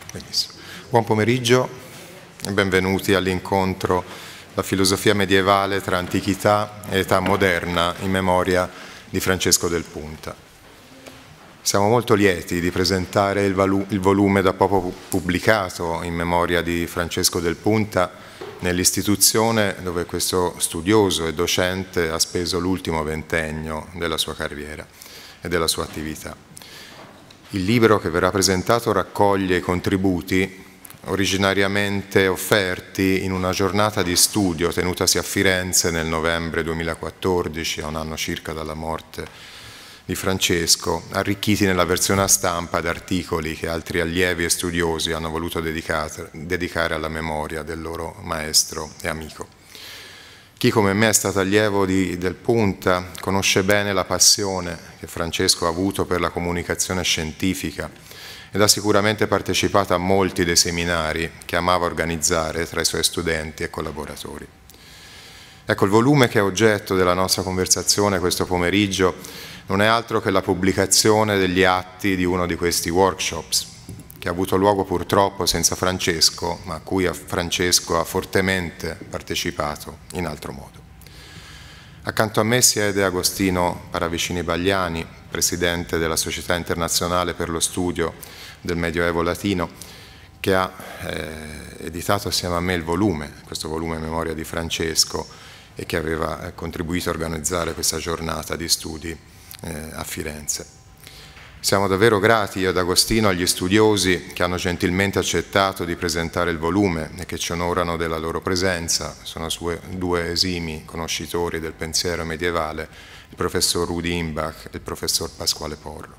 Benissimo. Buon pomeriggio e benvenuti all'incontro La filosofia medievale tra antichità e età moderna in memoria di Francesco del Punta. Siamo molto lieti di presentare il volume da poco pubblicato in memoria di Francesco del Punta nell'istituzione dove questo studioso e docente ha speso l'ultimo ventennio della sua carriera e della sua attività. Il libro che verrà presentato raccoglie i contributi originariamente offerti in una giornata di studio tenutasi a Firenze nel novembre 2014, a un anno circa dalla morte di Francesco, arricchiti nella versione a stampa da articoli che altri allievi e studiosi hanno voluto dedicare alla memoria del loro maestro e amico. Chi come me è stato allievo del Punta conosce bene la passione che Francesco ha avuto per la comunicazione scientifica ed ha sicuramente partecipato a molti dei seminari che amava organizzare tra i suoi studenti e collaboratori. Ecco, il volume che è oggetto della nostra conversazione questo pomeriggio non è altro che la pubblicazione degli atti di uno di questi workshops, che ha avuto luogo purtroppo senza Francesco, ma a cui Francesco ha fortemente partecipato in altro modo. Accanto a me siede Agostino Paravicini Bagliani, presidente della Società Internazionale per lo Studio del Medioevo Latino, che ha editato assieme a me questo volume in memoria di Francesco e che aveva contribuito a organizzare questa giornata di studi a Firenze. Siamo davvero grati io ed Agostino agli studiosi che hanno gentilmente accettato di presentare il volume e che ci onorano della loro presenza. Sono due esimi conoscitori del pensiero medievale, il professor Rudi Imbach e il professor Pasquale Porro.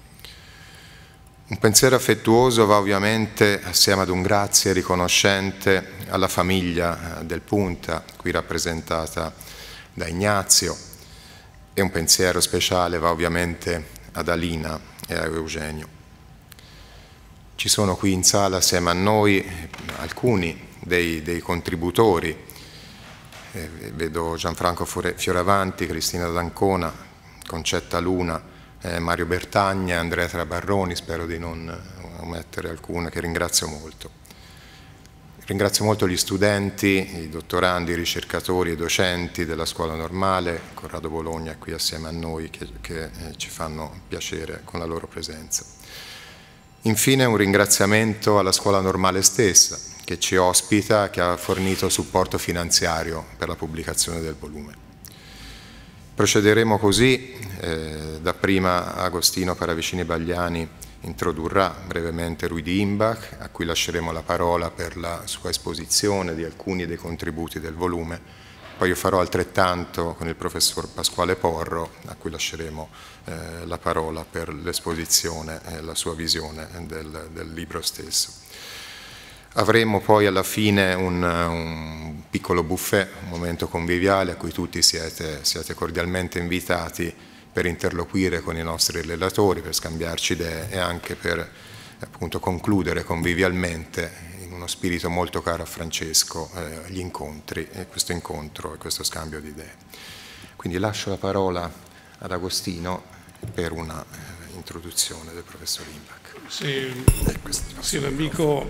Un pensiero affettuoso va ovviamente assieme ad un grazie riconoscente alla famiglia del Punta, qui rappresentata da Ignazio, e un pensiero speciale va ovviamente ad Alina e a Eugenio. Ci sono qui in sala assieme a noi alcuni dei contributori, vedo Gianfranco Fioravanti, Cristina D'Ancona, Concetta Luna, Mario Bertagna, Andrea Trabarroni, spero di non omettere alcune, che ringrazio molto. Ringrazio molto gli studenti, i dottorandi, i ricercatori e i docenti della Scuola Normale, Corrado Bologna qui assieme a noi, che ci fanno piacere con la loro presenza. Infine un ringraziamento alla Scuola Normale stessa, che ci ospita e che ha fornito supporto finanziario per la pubblicazione del volume. Procederemo così, dapprima Agostino Paravicini Bagliani introdurrà brevemente Rudi Imbach, a cui lasceremo la parola per la sua esposizione di alcuni dei contributi del volume. Poi io farò altrettanto con il professor Pasquale Porro, a cui lasceremo la parola per l'esposizione e la sua visione del libro stesso. Avremo poi alla fine un piccolo buffet, un momento conviviale a cui tutti siete cordialmente invitati per interloquire con i nostri relatori, per scambiarci idee e anche per appunto concludere convivialmente in uno spirito molto caro a Francesco gli incontri e questo incontro e questo scambio di idee. Quindi lascio la parola ad Agostino per una introduzione del professor Imbach. Se l'amico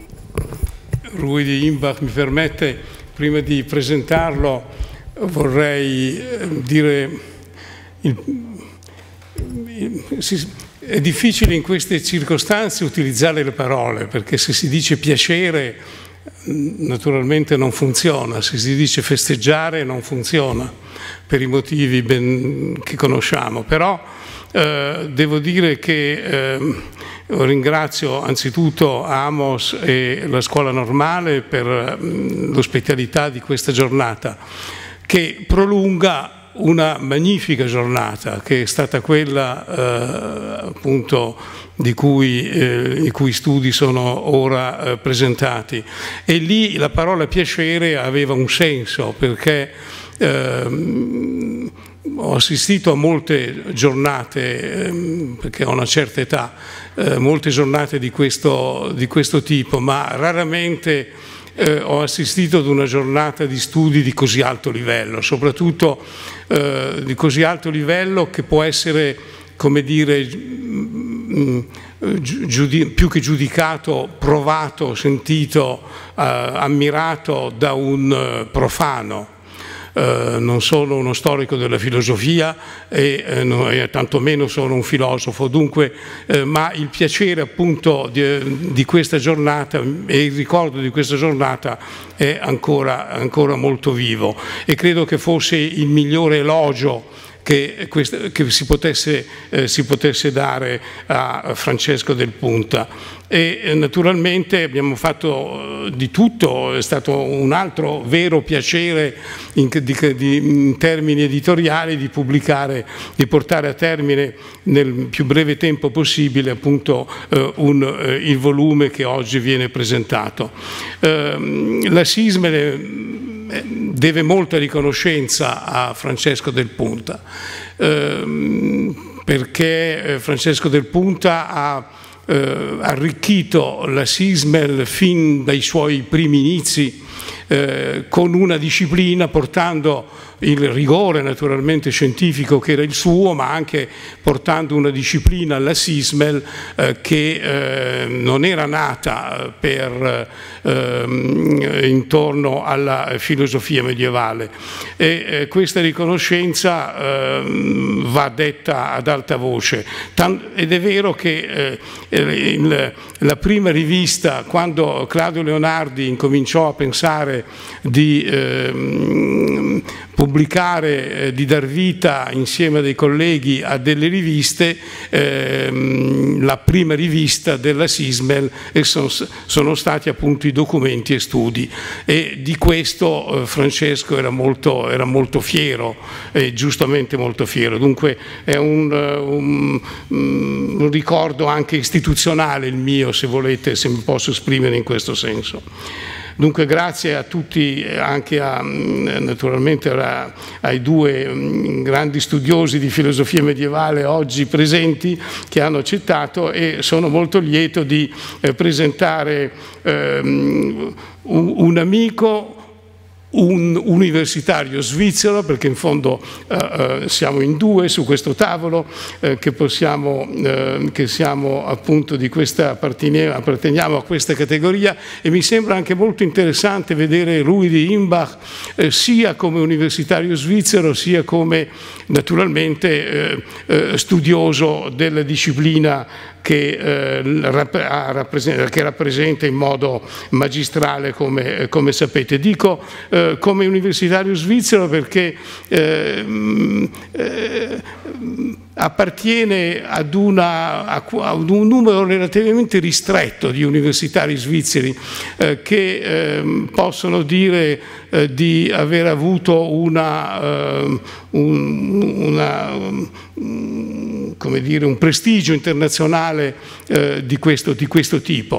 Rudi Imbach mi permette, prima di presentarlo vorrei dire è difficile in queste circostanze utilizzare le parole, perché se si dice piacere naturalmente non funziona, se si dice festeggiare non funziona per i motivi che conosciamo, però devo dire che ringrazio anzitutto Amos e la Scuola Normale per l'ospitalità di questa giornata che prolunga una magnifica giornata che è stata quella appunto i cui studi sono ora presentati, e lì la parola piacere aveva un senso, perché ho assistito a molte giornate, perché ho una certa età, molte giornate di questo tipo, ma raramente ho assistito ad una giornata di studi di così alto livello, soprattutto di così alto livello che può essere, come dire, più che giudicato, provato, sentito, ammirato da un profano. Non sono uno storico della filosofia e tantomeno sono un filosofo, dunque, ma il piacere appunto di questa giornata e il ricordo di questa giornata è ancora molto vivo, e credo che fosse il migliore elogio che si potesse dare a Francesco Del Punta. E naturalmente abbiamo fatto di tutto, è stato un altro vero piacere in termini editoriali di pubblicare, di portare a termine nel più breve tempo possibile appunto il volume che oggi viene presentato. La SISMEL deve molta riconoscenza a Francesco Del Punta, perché Francesco Del Punta ha arricchito la SISMEL fin dai suoi primi inizi con una disciplina, portando il rigore naturalmente scientifico che era il suo, ma anche portando una disciplina alla SISMEL che non era nata intorno alla filosofia medievale, e questa riconoscenza va detta ad alta voce. Ed è vero che la prima rivista, quando Claudio Leonardi incominciò a pensare di pubblicare, di dar vita insieme a dei colleghi a delle riviste, la prima rivista della SISMEL sono stati appunto i documenti e studi, e di questo Francesco era molto fiero, e giustamente molto fiero. Dunque è un ricordo anche istituzionale il mio, se volete, se mi posso esprimere in questo senso. Dunque grazie a tutti, anche naturalmente ai due grandi studiosi di filosofia medievale oggi presenti, che hanno accettato, e sono molto lieto di presentare un amico, un universitario svizzero, perché in fondo siamo in due su questo tavolo, che siamo appunto di questa, apparteniamo a questa categoria, e mi sembra anche molto interessante vedere Rudi Imbach sia come universitario svizzero, sia come naturalmente studioso della disciplina che rappresenta in modo magistrale, come sapete. Dico come universitario svizzero perché appartiene ad un numero relativamente ristretto di universitari svizzeri che possono dire di aver avuto come dire, un prestigio internazionale di questo tipo.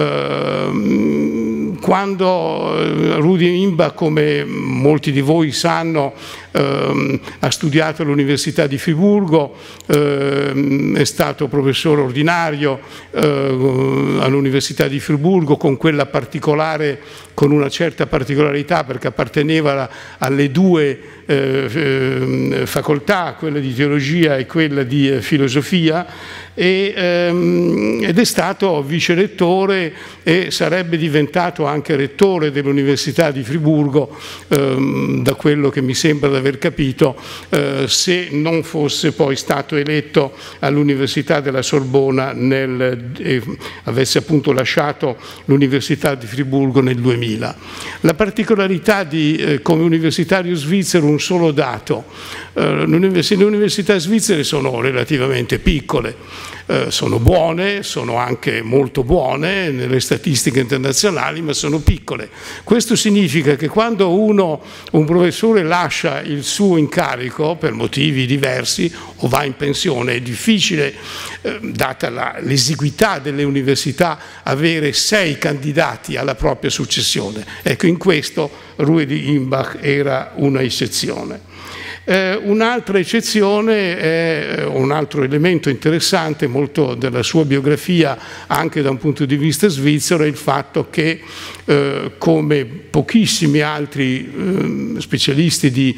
Quando Rudi Imbach, come molti di voi sanno, ha studiato all'Università di Friburgo, è stato professore ordinario all'Università di Friburgo con una certa particolarità, perché apparteneva alle due facoltà, quella di teologia e quella di filosofia, ed è stato vice rettore e sarebbe diventato anche rettore dell'Università di Friburgo, da quello che mi sembra di aver capito, se non fosse poi stato eletto all'Università della Sorbona avesse appunto lasciato l'Università di Friburgo nel 2000. La particolarità come universitario svizzero, un solo dato: le università svizzere sono relativamente piccole, sono buone, sono anche molto buone nelle statistiche internazionali, ma sono piccole. Questo significa che quando un professore lascia il suo incarico per motivi diversi o va in pensione, è difficile, data l'esiguità delle università, avere 6 candidati alla propria successione. Ecco, in questo Rudi Imbach era una eccezione. Un'altra eccezione è un altro elemento interessante molto della sua biografia, anche da un punto di vista svizzero, è il fatto che come pochissimi altri specialisti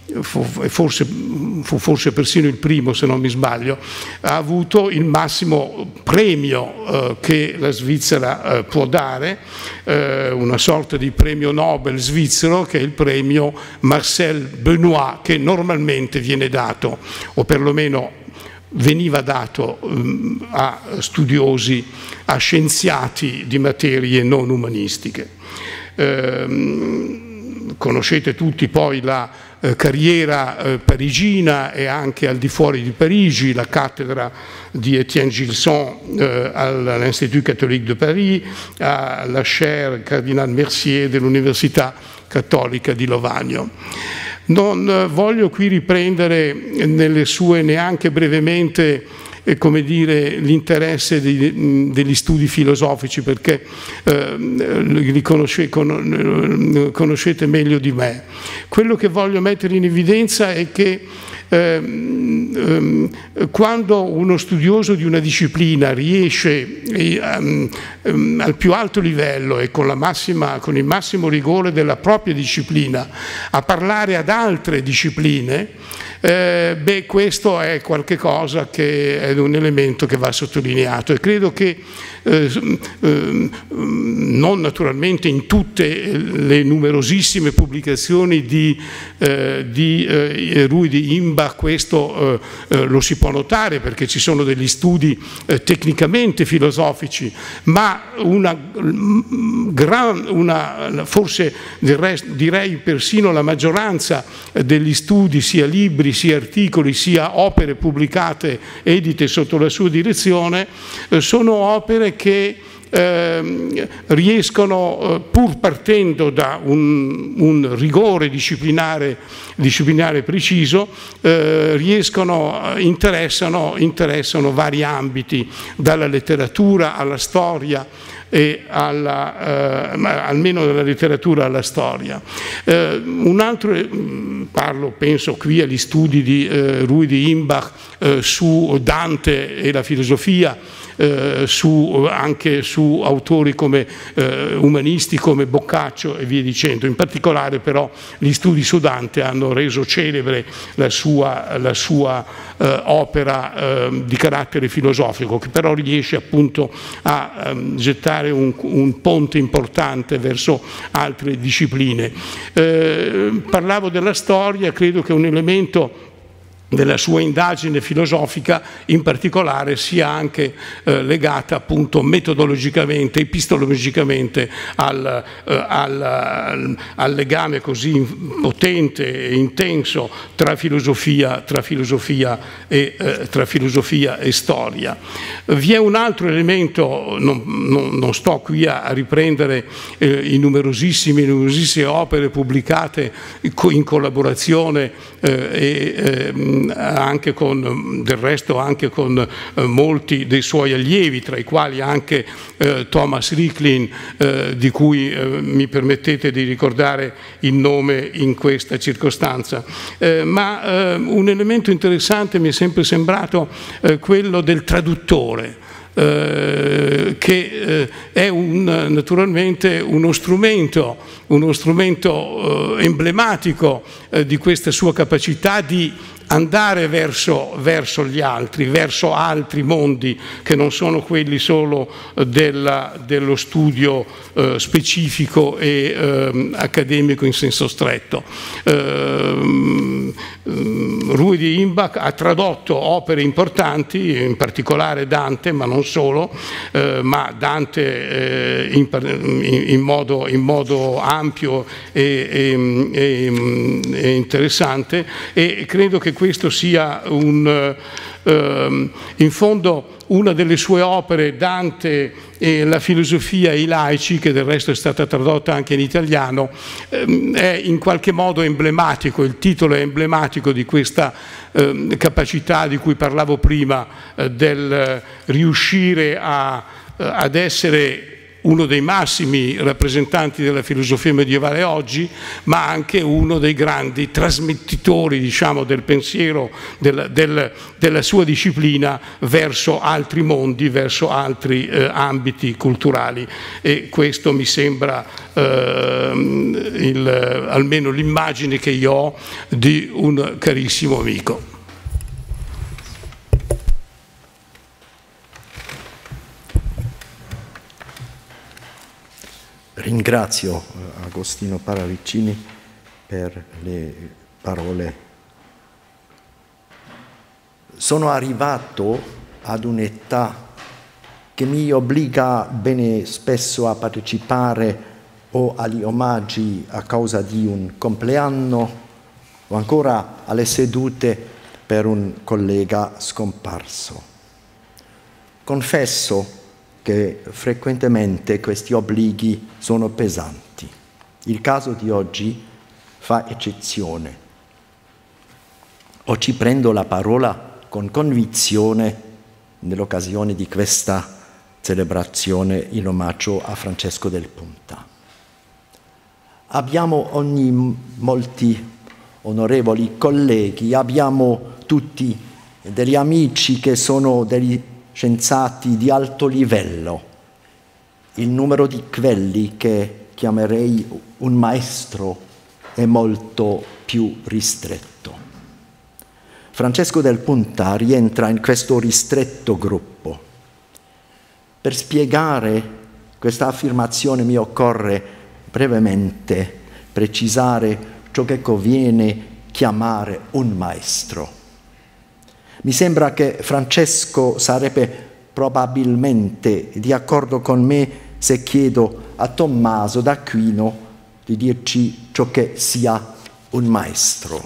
fu forse persino il primo, se non mi sbaglio, ha avuto il massimo premio che la Svizzera può dare, una sorta di premio Nobel svizzero, che è il premio Marcel Benoist, che normalmente viene dato, o perlomeno veniva dato, a studiosi, a scienziati di materie non umanistiche. Conoscete tutti poi la carriera parigina e anche al di fuori di Parigi, la cattedra di Étienne Gilson all'Institut Catholique de Paris, alla chaire Cardinal Mercier dell'Università Cattolica di Lovagno. Non voglio qui riprendere nelle sue neanche brevemente come dire, l'interesse degli studi filosofici, perché li conoscete meglio di me. Quello che voglio mettere in evidenza è che quando uno studioso di una disciplina riesce al più alto livello e con il massimo rigore della propria disciplina a parlare ad altre discipline, questo è qualcosa che è un elemento che va sottolineato, e credo che non naturalmente in tutte le numerosissime pubblicazioni di Ruy de Imbach questo lo si può notare, perché ci sono degli studi tecnicamente filosofici, ma forse direi persino la maggioranza degli studi, sia libri, sia articoli, sia opere pubblicate, edite sotto la sua direzione, sono opere che riescono, pur partendo da un rigore disciplinare preciso, interessano vari ambiti, dalla letteratura alla storia, e almeno dalla letteratura alla storia. Un altro, penso qui agli studi di Ruy de Imbach su Dante e la filosofia, anche su autori umanisti come Boccaccio e via dicendo. In particolare però gli studi su Dante hanno reso celebre la sua opera di carattere filosofico, che però riesce appunto a gettare un ponte importante verso altre discipline. Parlavo della storia, credo che un elemento della sua indagine filosofica in particolare sia anche legata appunto metodologicamente, epistemologicamente al legame così potente e intenso tra filosofia e storia. Vi è un altro elemento, non sto qui a riprendere i numerosissime opere pubblicate in collaborazione anche del resto anche con molti dei suoi allievi, tra i quali anche Thomas Ricklin, di cui mi permettete di ricordare il nome in questa circostanza. Ma un elemento interessante mi è sempre sembrato quello del traduttore, che è naturalmente uno strumento emblematico di questa sua capacità di andare verso gli altri, verso altri mondi che non sono quelli solo dello studio specifico e accademico in senso stretto. Ruy de Imbach ha tradotto opere importanti, in particolare Dante, ma non solo, ma Dante in modo ampio e interessante, e credo che questo sia in fondo una delle sue opere, Dante e la filosofia e i laici, che del resto è stata tradotta anche in italiano, è in qualche modo emblematico, il titolo è emblematico di questa capacità di cui parlavo prima, del riuscire ad essere uno dei massimi rappresentanti della filosofia medievale oggi, ma anche uno dei grandi trasmettitori, diciamo, del pensiero della sua disciplina verso altri mondi, verso altri ambiti culturali, e questo mi sembra almeno l'immagine che io ho di un carissimo amico. Ringrazio Agostino Paravicini per le parole. Sono arrivato ad un'età che mi obbliga bene spesso a partecipare o agli omaggi a causa di un compleanno o ancora alle sedute per un collega scomparso. Confesso che frequentemente questi obblighi sono pesanti. Il caso di oggi fa eccezione. Oggi prendo la parola con convinzione nell'occasione di questa celebrazione in omaggio a Francesco del Punta. Abbiamo molti onorevoli colleghi, abbiamo tutti degli amici che sono degli scienziati di alto livello. Il numero di quelli che chiamerei un maestro è molto più ristretto. Francesco del Punta rientra in questo ristretto gruppo. Per spiegare questa affermazione mi occorre brevemente precisare ciò che conviene chiamare un maestro. Mi sembra che Francesco sarebbe probabilmente di accordo con me se chiedo a Tommaso d'Aquino di dirci ciò che sia un maestro.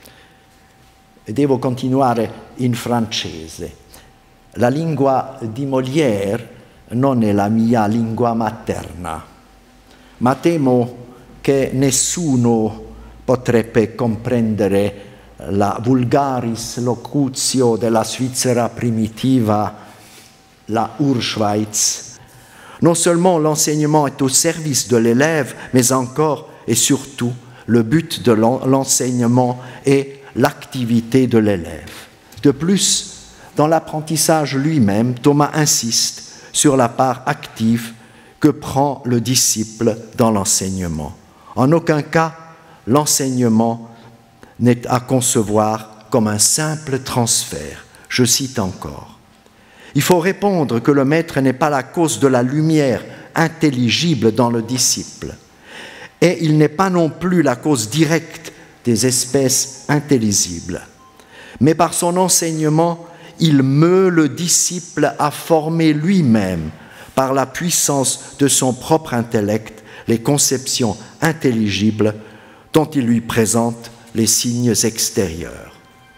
E devo continuare in francese. La lingua di Molière non è la mia lingua materna, ma temo che nessuno potrebbe comprendere la vulgaris locutio della Svizzera primitiva, la Urschweiz. Non seulement l'enseignement est au service de l'élève, mais encore et surtout, le but de l'enseignement est l'activité de l'élève. De plus, dans l'apprentissage lui-même, Thomas insiste sur la part active que prend le disciple dans l'enseignement. En aucun cas, l'enseignement n'est à concevoir comme un simple transfert. Je cite encore. Il faut répondre que le maître n'est pas la cause de la lumière intelligible dans le disciple, et il n'est pas non plus la cause directe des espèces intelligibles. Mais par son enseignement, il meut le disciple à former lui-même, par la puissance de son propre intellect, les conceptions intelligibles dont il lui présente les signes extérieurs.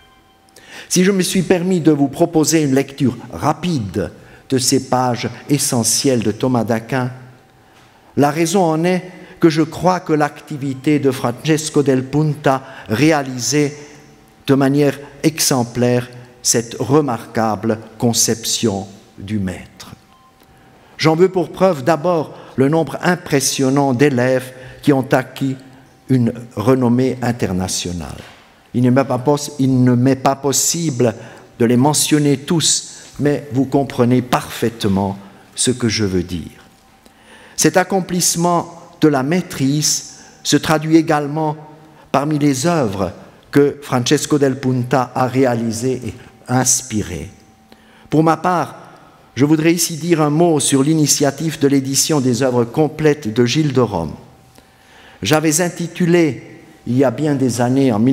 Si je me suis permis de vous proposer une lecture rapide de ces pages essentielles de Thomas d'Aquin, la raison en est que je crois que l'activité de Francesco del Punta réalisait de manière exemplaire cette remarquable conception du maître. J'en veux pour preuve d'abord le nombre impressionnant d'élèves qui ont acquis une renommée internationale. Il ne m'est pas possible de les mentionner tous, mais vous comprenez parfaitement ce que je veux dire. Cet accomplissement de la maîtrise se traduit également parmi les œuvres que Francesco del Punta a réalisées et inspirées. Pour ma part, je voudrais ici dire un mot sur l'initiative de l'édition des œuvres complètes de Gilles de Rome. J'avais intitulé, il y a bien des années, en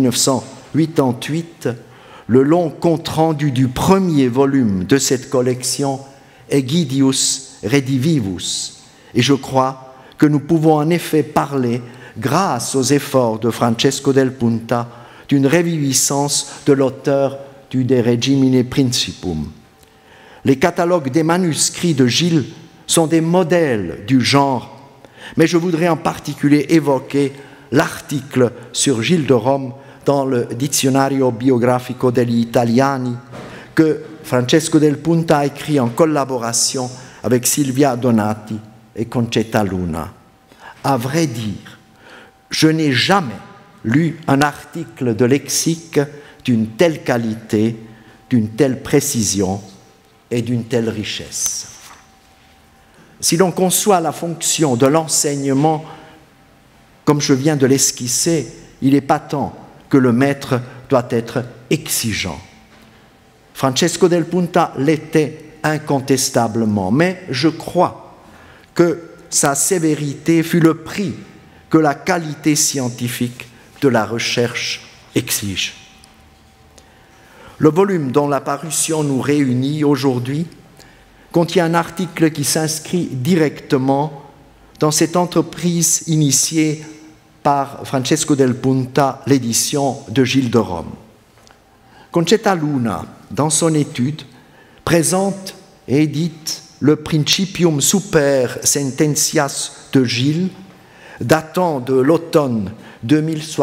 1988, le long compte-rendu du premier volume de cette collection Egidius Redivivus. Et je crois que nous pouvons en effet parler, grâce aux efforts de Francesco del Punta, d'une reviviscence de l'auteur du De Regimine Principum. Les catalogues des manuscrits de Gilles sont des modèles du genre, mais je voudrais en particulier évoquer l'article sur Gilles de Rome dans le Dizionario Biografico degli Italiani que Francesco del Punta a écrit en collaboration avec Silvia Donati et Concetta Luna. À vrai dire, je n'ai jamais lu un article de lexique d'une telle qualité, d'une telle précision et d'une telle richesse. Si l'on conçoit la fonction de l'enseignement comme je viens de l'esquisser, il est patent que le maître doit être exigeant. Francesco del Punta l'était incontestablement, mais je crois que sa sévérité fut le prix que la qualité scientifique de la recherche exige. Le volume dont la parution nous réunit aujourd'hui contient un article qui s'inscrit directement dans cette entreprise initiée par Francesco del Punta, l'édition de Gilles de Rome. Concetta Luna, dans son étude, présente et édite le Principium Super Sententias de Gilles, datant de l'automne de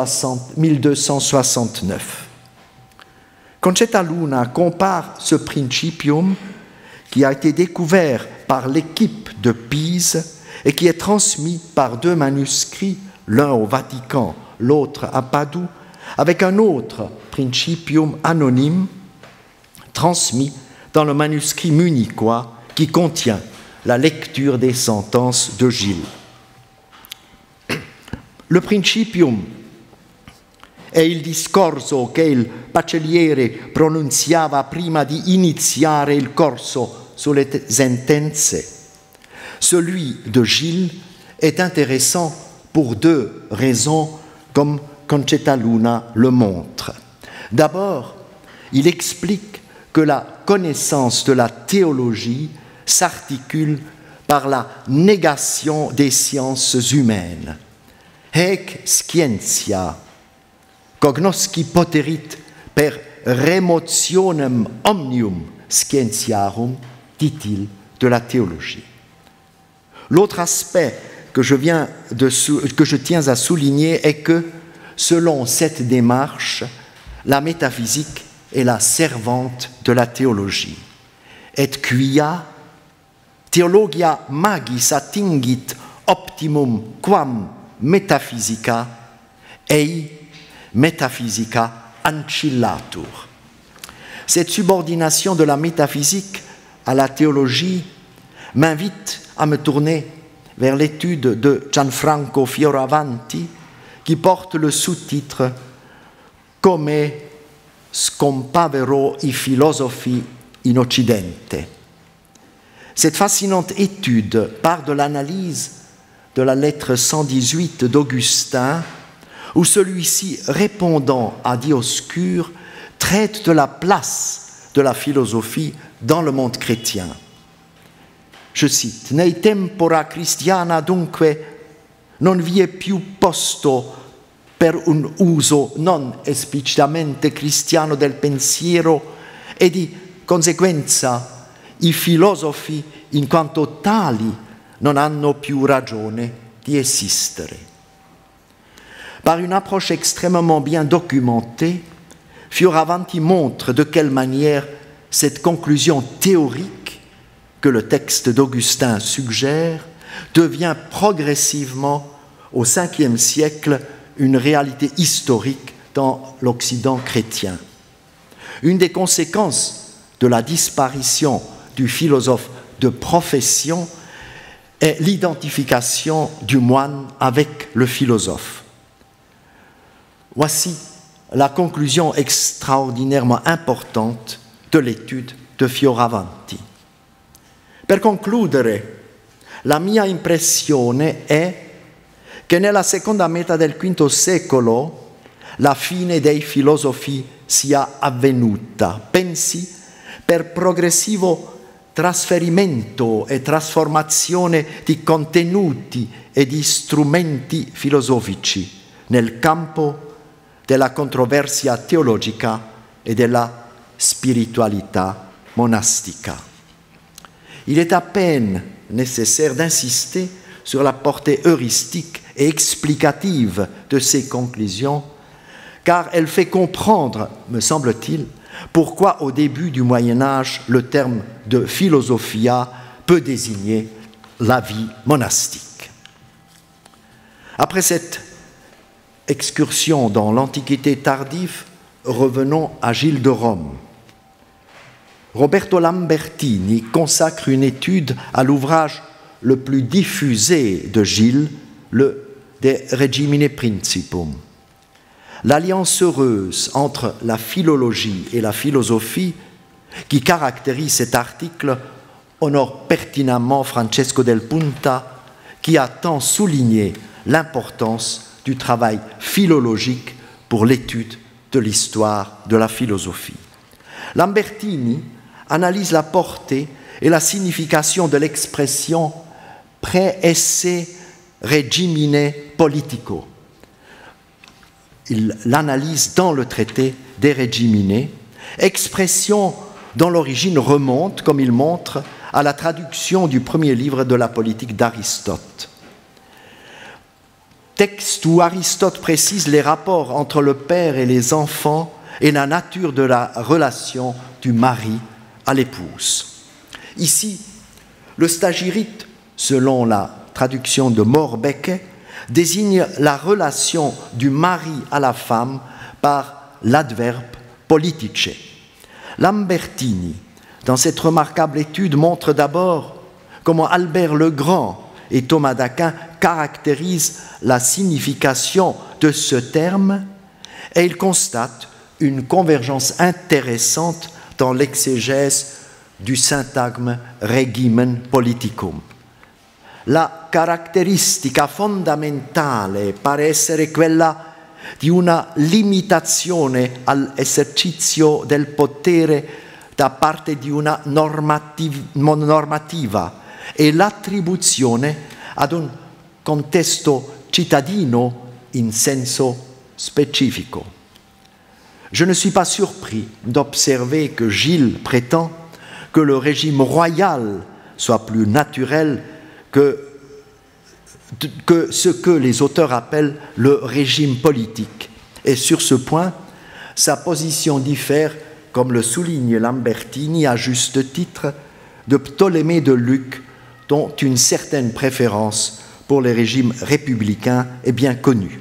1269. Concetta Luna compare ce Principium, qui a été découvert par l'équipe de Pise et qui est transmis par 2 manuscrits, l'un au Vatican, l'autre à Padoue, avec un autre Principium anonyme transmis dans le manuscrit munichois qui contient la lecture des sentences de Gilles. Le Principium è il discorso che il bacheliere pronunziava prima di iniziare il corso sulle sentenze. Celui de Gilles est intéressant pour 2 raisons, comme Concetta Luna le montre. D'abord, il explique que la connaissance de la théologie s'articule par la négation des sciences humaines. Haec scientia, cognosci poterit per remotionem omnium scientiarum, dit-il, de la théologie. L'autre aspect que je tiens à souligner est que, selon cette démarche, la métaphysique est la servante de la théologie. Et quia theologia magis attingit optimum quam metaphysica, ei metaphysica ancillatur. Cette subordination de la métaphysique à la théologie m'invite à me tourner vers l'étude de Gianfranco Fioravanti qui porte le sous-titre « Come scompavero i filosofi in Occidente ». Cette fascinante étude part de l'analyse de la lettre 118 d'Augustin, où celui-ci, répondant à Dioscure, traite de la place de la philosophie dans le monde chrétien. Je cite: Nei tempora Christiana dunque non vi è più posto per un uso non esplicitamente cristiano del pensiero e di conseguenza i filosofi in quanto tali non hanno più ragione di esistere. Par une approche extrêmement bien documentée, Fioravanti montre de quelle manière cette conclusion théorique que le texte d'Augustin suggère devient progressivement, au Ve siècle, une réalité historique dans l'Occident chrétien. Une des conséquences de la disparition du philosophe de profession est l'identification du moine avec le philosophe. Voici la conclusion extraordinairement importante de l'étude de Fioravanti. Per concludere, la mia impressione è che nella seconda metà del V secolo la fine dei filosofi sia avvenuta, pensi per progressivo trasferimento e trasformazione di contenuti e di strumenti filosofici nel campo della controversia teologica e della spiritualità monastica. Il est à peine nécessaire d'insister sur la portée heuristique et explicative de ces conclusions, car elle fait comprendre, me semble-t-il, pourquoi au début du Moyen Âge le terme de philosophia peut désigner la vie monastique. Après cette excursion dans l'Antiquité tardive, revenons à Gilles de Rome. Roberto Lambertini consacre une étude à l'ouvrage le plus diffusé de Gilles, le De Regimine Principum. L'alliance heureuse entre la philologie et la philosophie qui caractérise cet article honore pertinemment Francesco del Punta, qui a tant souligné l'importance du travail philologique pour l'étude de l'histoire de la philosophie. Lambertini analyse la portée et la signification de l'expression pre-esse regimine politico. Il l'analyse dans le traité des Regimine, expression dont l'origine remonte, comme il montre, à la traduction du premier livre de la politique d'Aristote. Texte où Aristote précise les rapports entre le père et les enfants et la nature de la relation du mari à l'épouse. Ici, le stagirite, selon la traduction de Morbecke, désigne la relation du mari à la femme par l'adverbe politice. Lambertini, dans cette remarquable étude, montre d'abord comment Albert le Grand et Thomas d'Aquin caractérisent la signification de ce terme, et il constate une convergence intéressante dans l'exégèse du syntagme regimen politicum. La caratteristica fondamentale pare essere quella di una limitazione all'esercizio del potere da parte di una normativa e l'attribuzione ad un contesto cittadino in senso specifico. Je ne suis pas surpris d'observer que Gilles prétend que le régime royal soit plus naturel que ce que les auteurs appellent le régime politique. Et sur ce point, sa position diffère, comme le souligne Lambertini à juste titre, de Ptolémée de Luc, dont une certaine préférence pour les régimes républicains est bien connue.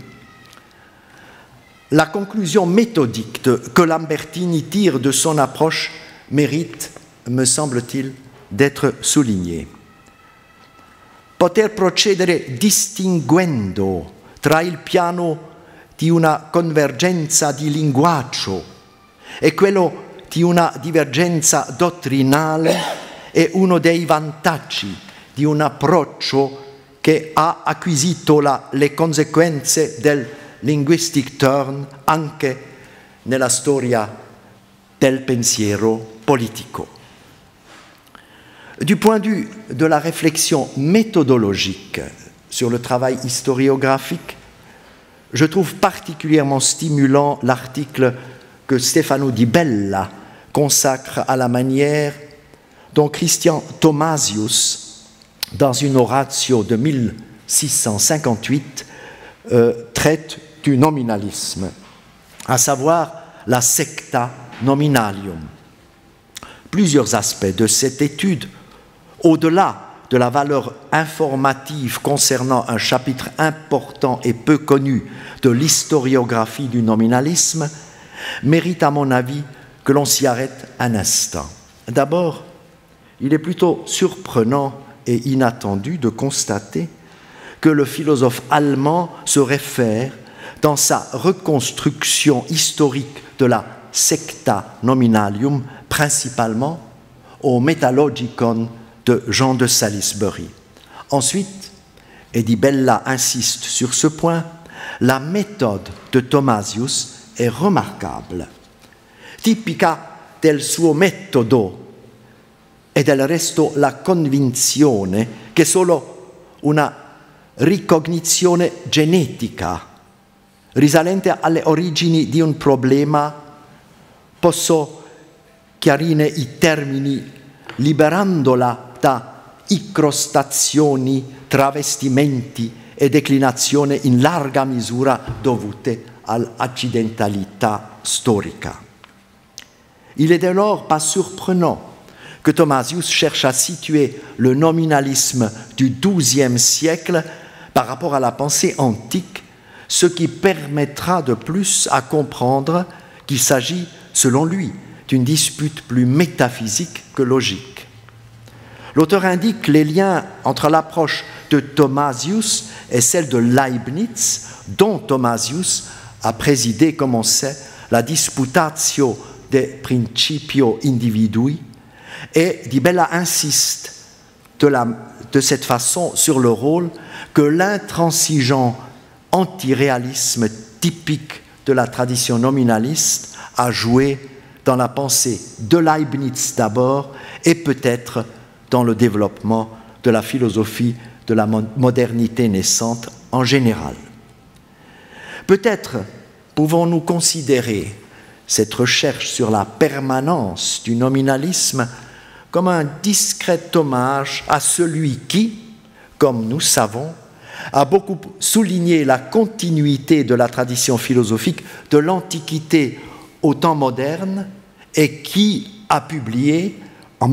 La conclusion méthodique que Lambertini tire de son approche mérite, me semble-t-il, d'être soulignée. Poter procedere distinguendo tra il piano di una convergenza di linguaggio e quello di una divergenza dottrinale è uno dei vantaggi di un approccio che ha acquisito le conseguenze del linguistic turn anche nella storia del pensiero politico. Du point de vue de la réflexion méthodologique sur le travail historiographique, je trouve particulièrement stimulant l'article que Stefano Di Bella consacre à la manière dont Christian Thomasius, dans une oratio de 1658, traite du nominalisme, à savoir la secta nominalium. Plusieurs aspects de cette étude, au-delà de la valeur informative concernant un chapitre important et peu connu de l'historiographie du nominalisme, méritent à mon avis que l'on s'y arrête un instant. D'abord, il est plutôt surprenant et inattendu de constater que le philosophe allemand se réfère dans sa reconstruction historique de la secta nominalium principalement au Metallogicon de Jean de Salisbury. Ensuite, et Di Bella insiste sur ce point, la méthode de Thomasius è remarquable. Tipica del suo metodo e del resto la convinzione che solo una ricognizione genetica risalente alle origini di un problema posso chiarire i termini liberandola da incrostazioni, travestimenti e declinazione in larga misura dovute all'accidentalità storica. Il est dès lors pas surprenant que Thomasius cherche à situer le nominalisme du XIIe siècle par rapport à la pensée antique, ce qui permettra de plus à comprendre qu'il s'agit, selon lui, d'une dispute plus métaphysique que logique. L'auteur indique les liens entre l'approche de Thomasius et celle de Leibniz, dont Thomasius a présidé, comme on sait, la Disputatio de Principio Individui, et Di Bella insiste de cette façon sur le rôle que l'intransigeant antiréalisme typique de la tradition nominaliste a joué dans la pensée de Leibniz d'abord et peut-être dans le développement de la philosophie de la modernité naissante en général. Peut-être pouvons-nous considérer cette recherche sur la permanence du nominalisme comme un discret hommage à celui qui, comme nous savons, a beaucoup souligné la continuité de la tradition philosophique de l'Antiquité au temps moderne et qui a publié en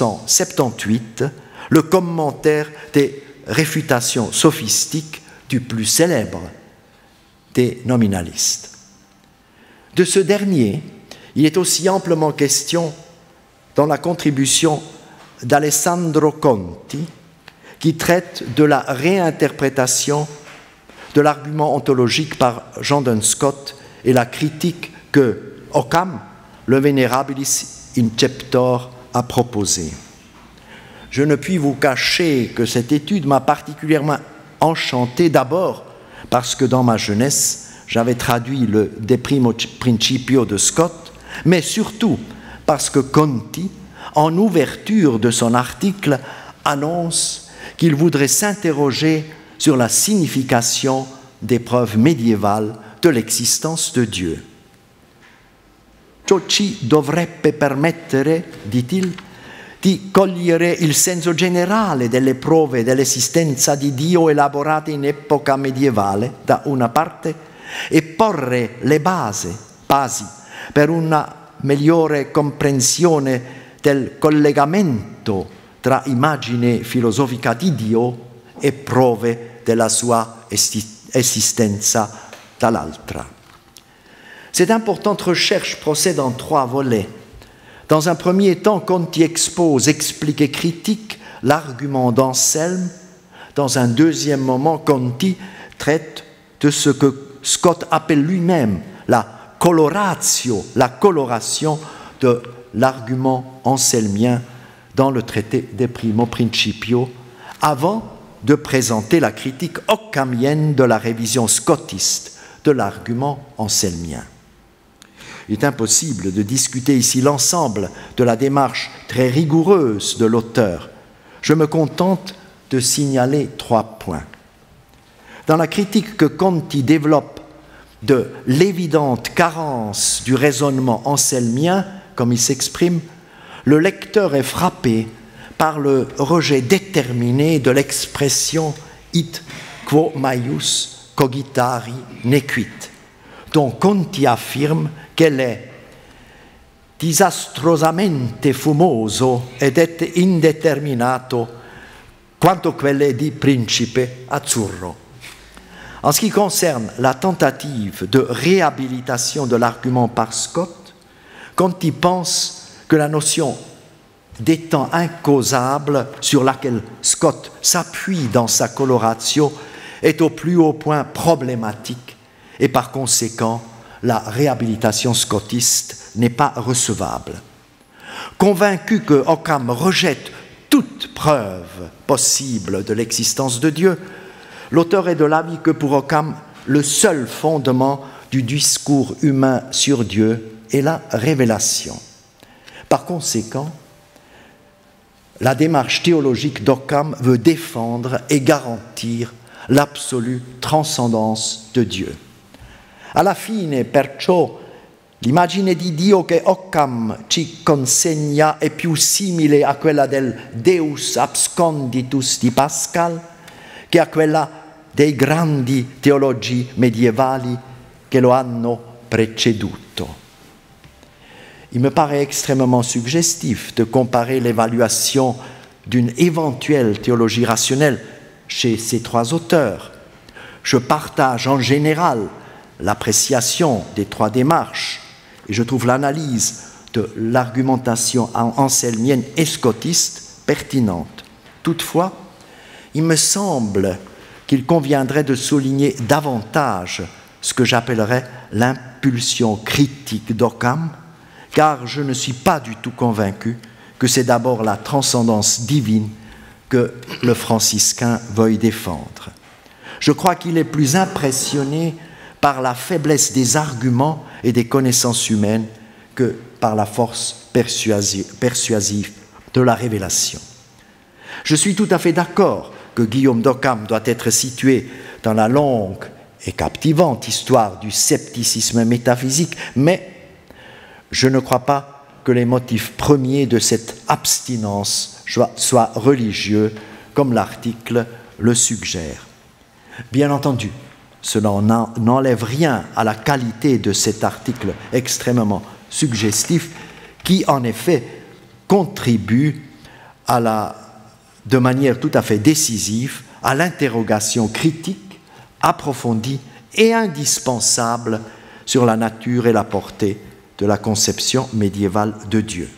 1978 le commentaire des réfutations sophistiques du plus célèbre des nominalistes. De ce dernier, il est aussi amplement question dans la contribution d'Alessandro Conti, qui traite de la réinterprétation de l'argument ontologique par Jean Duns Scott et la critique que Occam, le Venerabilis Inceptor, a proposée. Je ne puis vous cacher que cette étude m'a particulièrement enchanté, d'abord parce que dans ma jeunesse, j'avais traduit le De Primo Principio de Scott, mais surtout parce que Conti, en ouverture de son article, annonce qu'il voudrait s'interroger sur la signification des preuves médiévales de l'existence de Dieu. Ciò ci dovrebbe permettere, dit-il, di cogliere il senso generale delle prove dell'esistenza di Dio elaborate in epoca medievale, da una parte, e porre le basi per una migliore comprensione del collegamento tra immagine filosofica di Dio e prove della sua esistenza dall'altra. Cette importante recherche procède en 3 volets. Dans un premier temps, Conti expose, explique et critique l'argument d'Anselme. Dans un deuxième moment, Conti traite de ce que Scott appelle lui-même la coloratio, la coloration de l'argument anselmien dans le traité De Primo Principio, avant de présenter la critique occamienne de la révision scottiste de l'argument anselmien. Il est impossible de discuter ici l'ensemble de la démarche très rigoureuse de l'auteur. Je me contente de signaler 3 points. Dans la critique que Conti développe de l'évidente carence du raisonnement anselmien, comme il s'exprime, le lecteur est frappé par le rejet déterminé de l'expression « it quo maius cogitari nequit », dont Conti affirme qu'elle est disastrosamente fumoso ed è indeterminato quanto quelle di Principe Azzurro. En ce qui concerne la tentative de réhabilitation de l'argument par Scott, Conti pense que la notion d'étant incausable sur laquelle Scott s'appuie dans sa coloratio est au plus haut point problématique et par conséquent la réhabilitation scottiste n'est pas recevable. Convaincu que Occam rejette toute preuve possible de l'existence de Dieu, l'auteur est de l'avis que pour Occam, le seul fondement du discours humain sur Dieu est la révélation. Par conséquent, la démarche théologique d'Occam veut défendre et garantir l'absolue transcendance de Dieu. Alla fine, perciò, l'immagine di Dio che Occam ci consegna è più simile a quella del Deus absconditus di Pascal che a quella dei grandi teologi medievali che lo hanno preceduto. il me paraît extrêmement suggestif de comparer l'évaluation d'une éventuelle théologie rationnelle chez ces trois auteurs. Je partage en général l'appréciation des trois démarches et je trouve l'analyse de l'argumentation anselmienne et scotiste pertinente. Toutefois, il me semble qu'il conviendrait de souligner davantage ce que j'appellerais l'impulsion critique d'Occam, car je ne suis pas du tout convaincu que c'est d'abord la transcendance divine que le franciscain veuille défendre. Je crois qu'il est plus impressionné par la faiblesse des arguments et des connaissances humaines que par la force persuasive de la révélation. Je suis tout à fait d'accord que Guillaume d'Occam doit être situé dans la longue et captivante histoire du scepticisme métaphysique, mais je ne crois pas que les motifs premiers de cette abstinence soient religieux, comme l'article le suggère. Bien entendu, cela n'enlève rien à la qualité de cet article extrêmement suggestif, qui en effet contribue de manière tout à fait décisive à l'interrogation critique, approfondie et indispensable sur la nature et la portée de la conception médiévale de Dieu.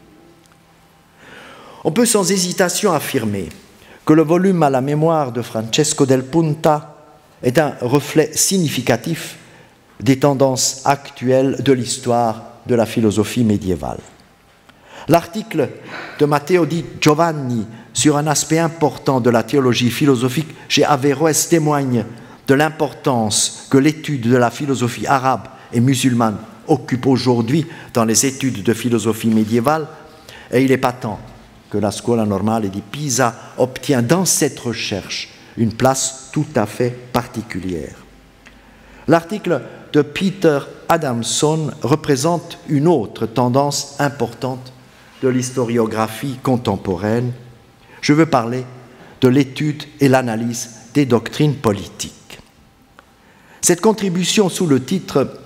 On peut sans hésitation affirmer que le volume à la mémoire de Francesco del Punta est un reflet significatif des tendances actuelles de l'histoire de la philosophie médiévale. L'article de Matteo Di Giovanni sur un aspect important de la théologie philosophique chez Averroès témoigne de l'importance que l'étude de la philosophie arabe et musulmane occupe aujourd'hui dans les études de philosophie médiévale, et il est patent que la Scuola Normale di Pisa obtient dans cette recherche une place tout à fait particulière. L'article de Peter Adamson représente une autre tendance importante de l'historiographie contemporaine. Je veux parler de l'étude et l'analyse des doctrines politiques. Cette contribution sous le titre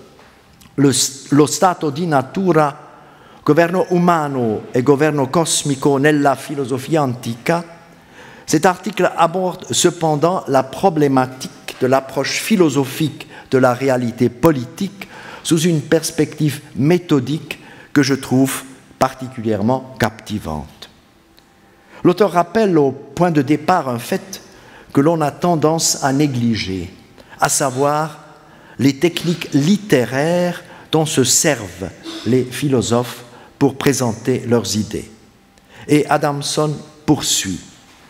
Lo stato di natura, governo umano e governo cosmico nella filosofia antica, cet article aborde cependant la problématique de l'approche philosophique de la réalité politique sous une perspective méthodique que je trouve particulièrement captivante. L'auteur rappelle au point de départ un fait que l'on a tendance à négliger, à savoir les techniques littéraires dont se servent les philosophes pour présenter leurs idées. Et Adamson poursuit.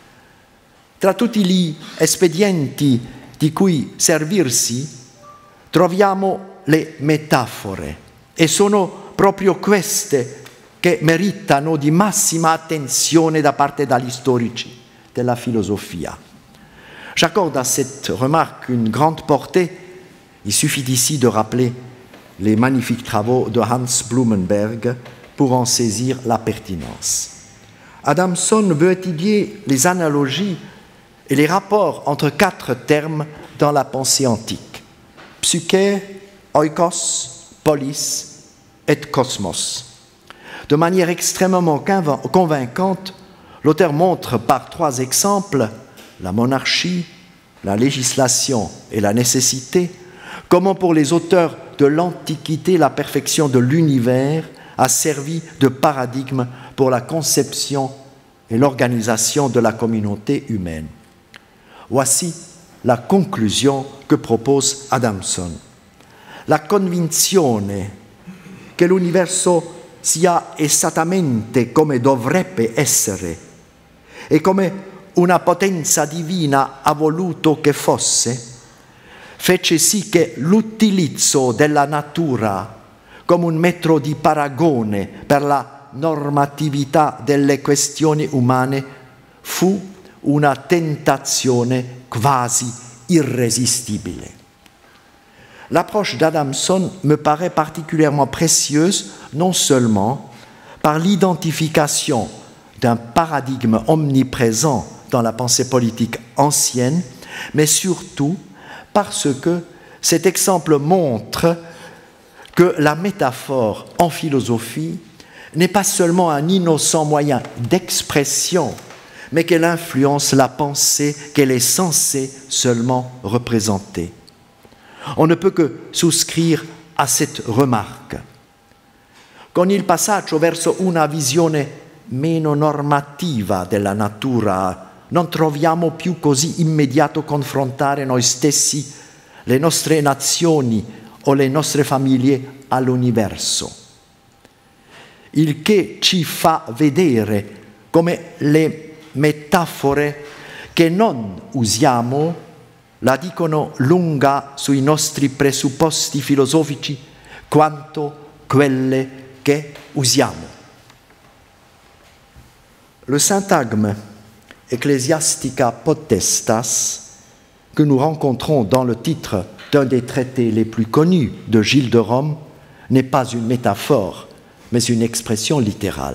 Tra tutti gli espedienti di cui servirsi, troviamo le metafore, e sono proprio queste che meritano di massima attenzione da parte degli storici della filosofia. J'accorde à cette remarque une grande portée. Il suffit ici de rappeler les magnifiques travaux de Hans Blumenberg pour en saisir la pertinence. Adamson veut étudier les analogies et les rapports entre quatre termes dans la pensée antique: psyché, oikos, polis et cosmos. De manière extrêmement convaincante, l'auteur montre par trois exemples, la monarchie, la législation et la nécessité, comment pour les auteurs de l'Antiquité, la perfection de l'univers a servi de paradigme pour la conception et l'organisation de la communauté humaine. Voici la conclusion que propose Adamson. La convinzione che l'universo sia esattamente come dovrebbe essere e come una potenza divina ha voluto che fosse, fece sì che l'utilizzo della natura come un metro di paragone per la normatività delle questioni umane fu una tentazione quasi irrésistibile. L'approche d'Adamson me paraît particulièrement précieuse, non seulement par l'identification d'un paradigme omniprésent dans la pensée politique ancienne, mais surtout parce que cet exemple montre que la métaphore en philosophie n'est pas seulement un innocent moyen d'expression, mais qu'elle influence la pensée qu'elle est censée seulement représenter. On ne peut que souscrire a cette remarca. Con il passaggio verso una visione meno normativa della natura, non troviamo più così immediato confrontare noi stessi, le nostre nazioni o le nostre famiglie all'universo. Il che ci fa vedere come le metafore che non usiamo la dicono lunga sui nostri presupposti filosofici quanto quelle che usiamo. Le syntagme ecclesiastica potestas que nous rencontrons dans le titre d'un des traités les plus connus de Gilles de Rome n'est pas une métaphore, mais une expression littérale.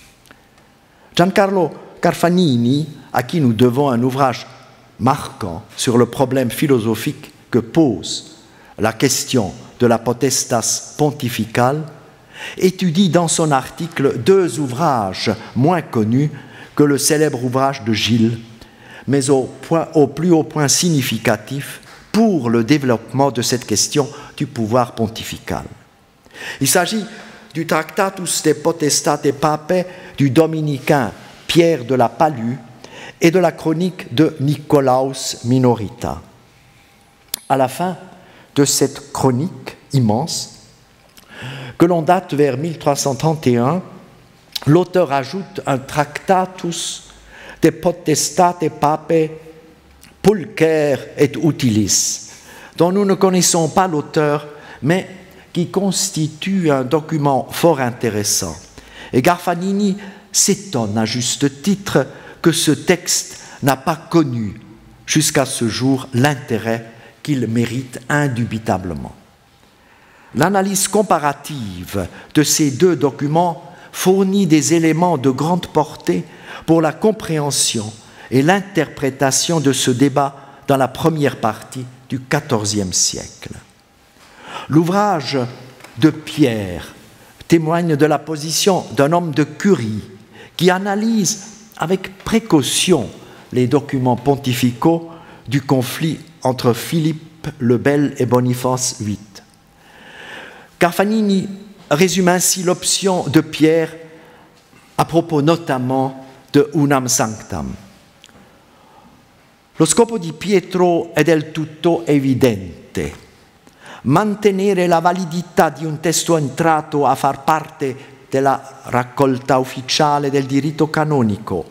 Giancarlo Carfanini, à qui nous devons un ouvrage marquant sur le problème philosophique que pose la question de la potestas pontificale, étudie dans son article deux ouvrages moins connus que le célèbre ouvrage de Gilles, mais au plus haut point significatif pour le développement de cette question du pouvoir pontifical. Il s'agit du Tractatus de Potestate Papae du dominicain Pierre de la Palue et de la chronique de Nicolaus Minorita. À la fin de cette chronique immense, que l'on date vers 1331, l'auteur ajoute un Tractatus de Potestate Papae pulcher et utilis, dont nous ne connaissons pas l'auteur, mais qui constitue un document fort intéressant. Et Garfanini s'étonne à juste titre que ce texte n'a pas connu jusqu'à ce jour l'intérêt qu'il mérite indubitablement. L'analyse comparative de ces deux documents fournit des éléments de grande portée pour la compréhension et l'interprétation de ce débat dans la première partie du XIVe siècle. L'ouvrage de Pierre témoigne de la position d'un homme de curie qui analyse avec précaution les documents pontificaux du conflit entre Philippe le Bel et Boniface VIII. Carfanini résume ainsi l'option de Pierre à propos notamment de Unam Sanctam. Lo scopo di Pietro è del tutto evidente: mantenere la validità di un testo entrato a far parte della raccolta ufficiale del diritto canonico,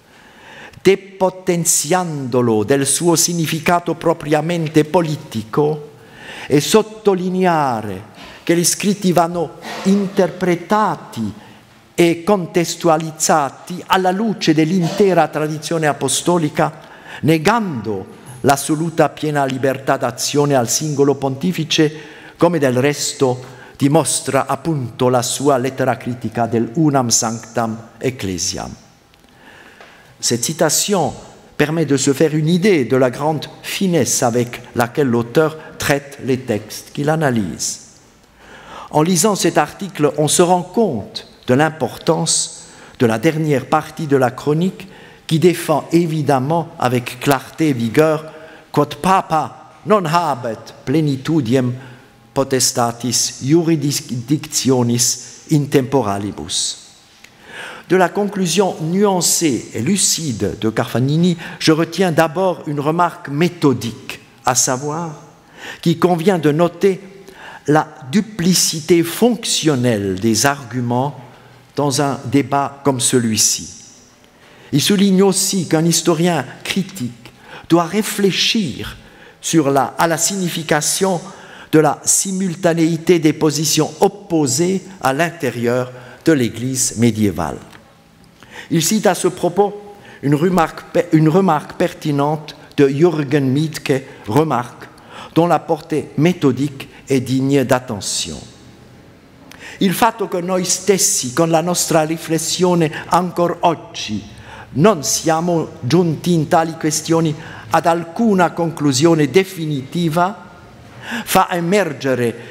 depotenziandolo del suo significato propriamente politico e sottolineare che gli scritti vanno interpretati e contestualizzati alla luce dell'intera tradizione apostolica, negando l'assoluta piena libertà d'azione al singolo pontefice, come del resto dimostra appunto la sua lettera critica del Unam Sanctam Ecclesiam. Cette citation permet de se faire une idée de la grande finesse avec laquelle l'auteur traite les textes qu'il analyse. En lisant cet article, on se rend compte de l'importance de la dernière partie de la chronique qui défend évidemment avec clarté et vigueur quod papa non habet plenitudiem potestatis jurisdictionis intemporalibus. De la conclusion nuancée et lucide de Carfanini, je retiens d'abord une remarque méthodique, à savoir qu'il convient de noter la duplicité fonctionnelle des arguments dans un débat comme celui-ci. Il souligne aussi qu'un historien critique doit réfléchir à la signification de la simultanéité des positions opposées à l'intérieur de l'Église médiévale. Il cite à ce propos une remarque pertinente de Jürgen Mietke, remarque dont la portée méthodique è digne d'attenzione. Il fatto che noi stessi, con la nostra riflessione ancora oggi, non siamo giunti in tali questioni ad alcuna conclusione definitiva, fa emergere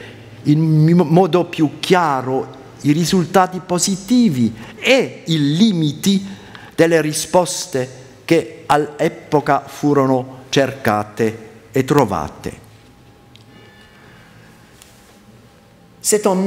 in modo più chiaro i risultati positivi e i limiti delle risposte che all'epoca furono cercate et trovate. C'est en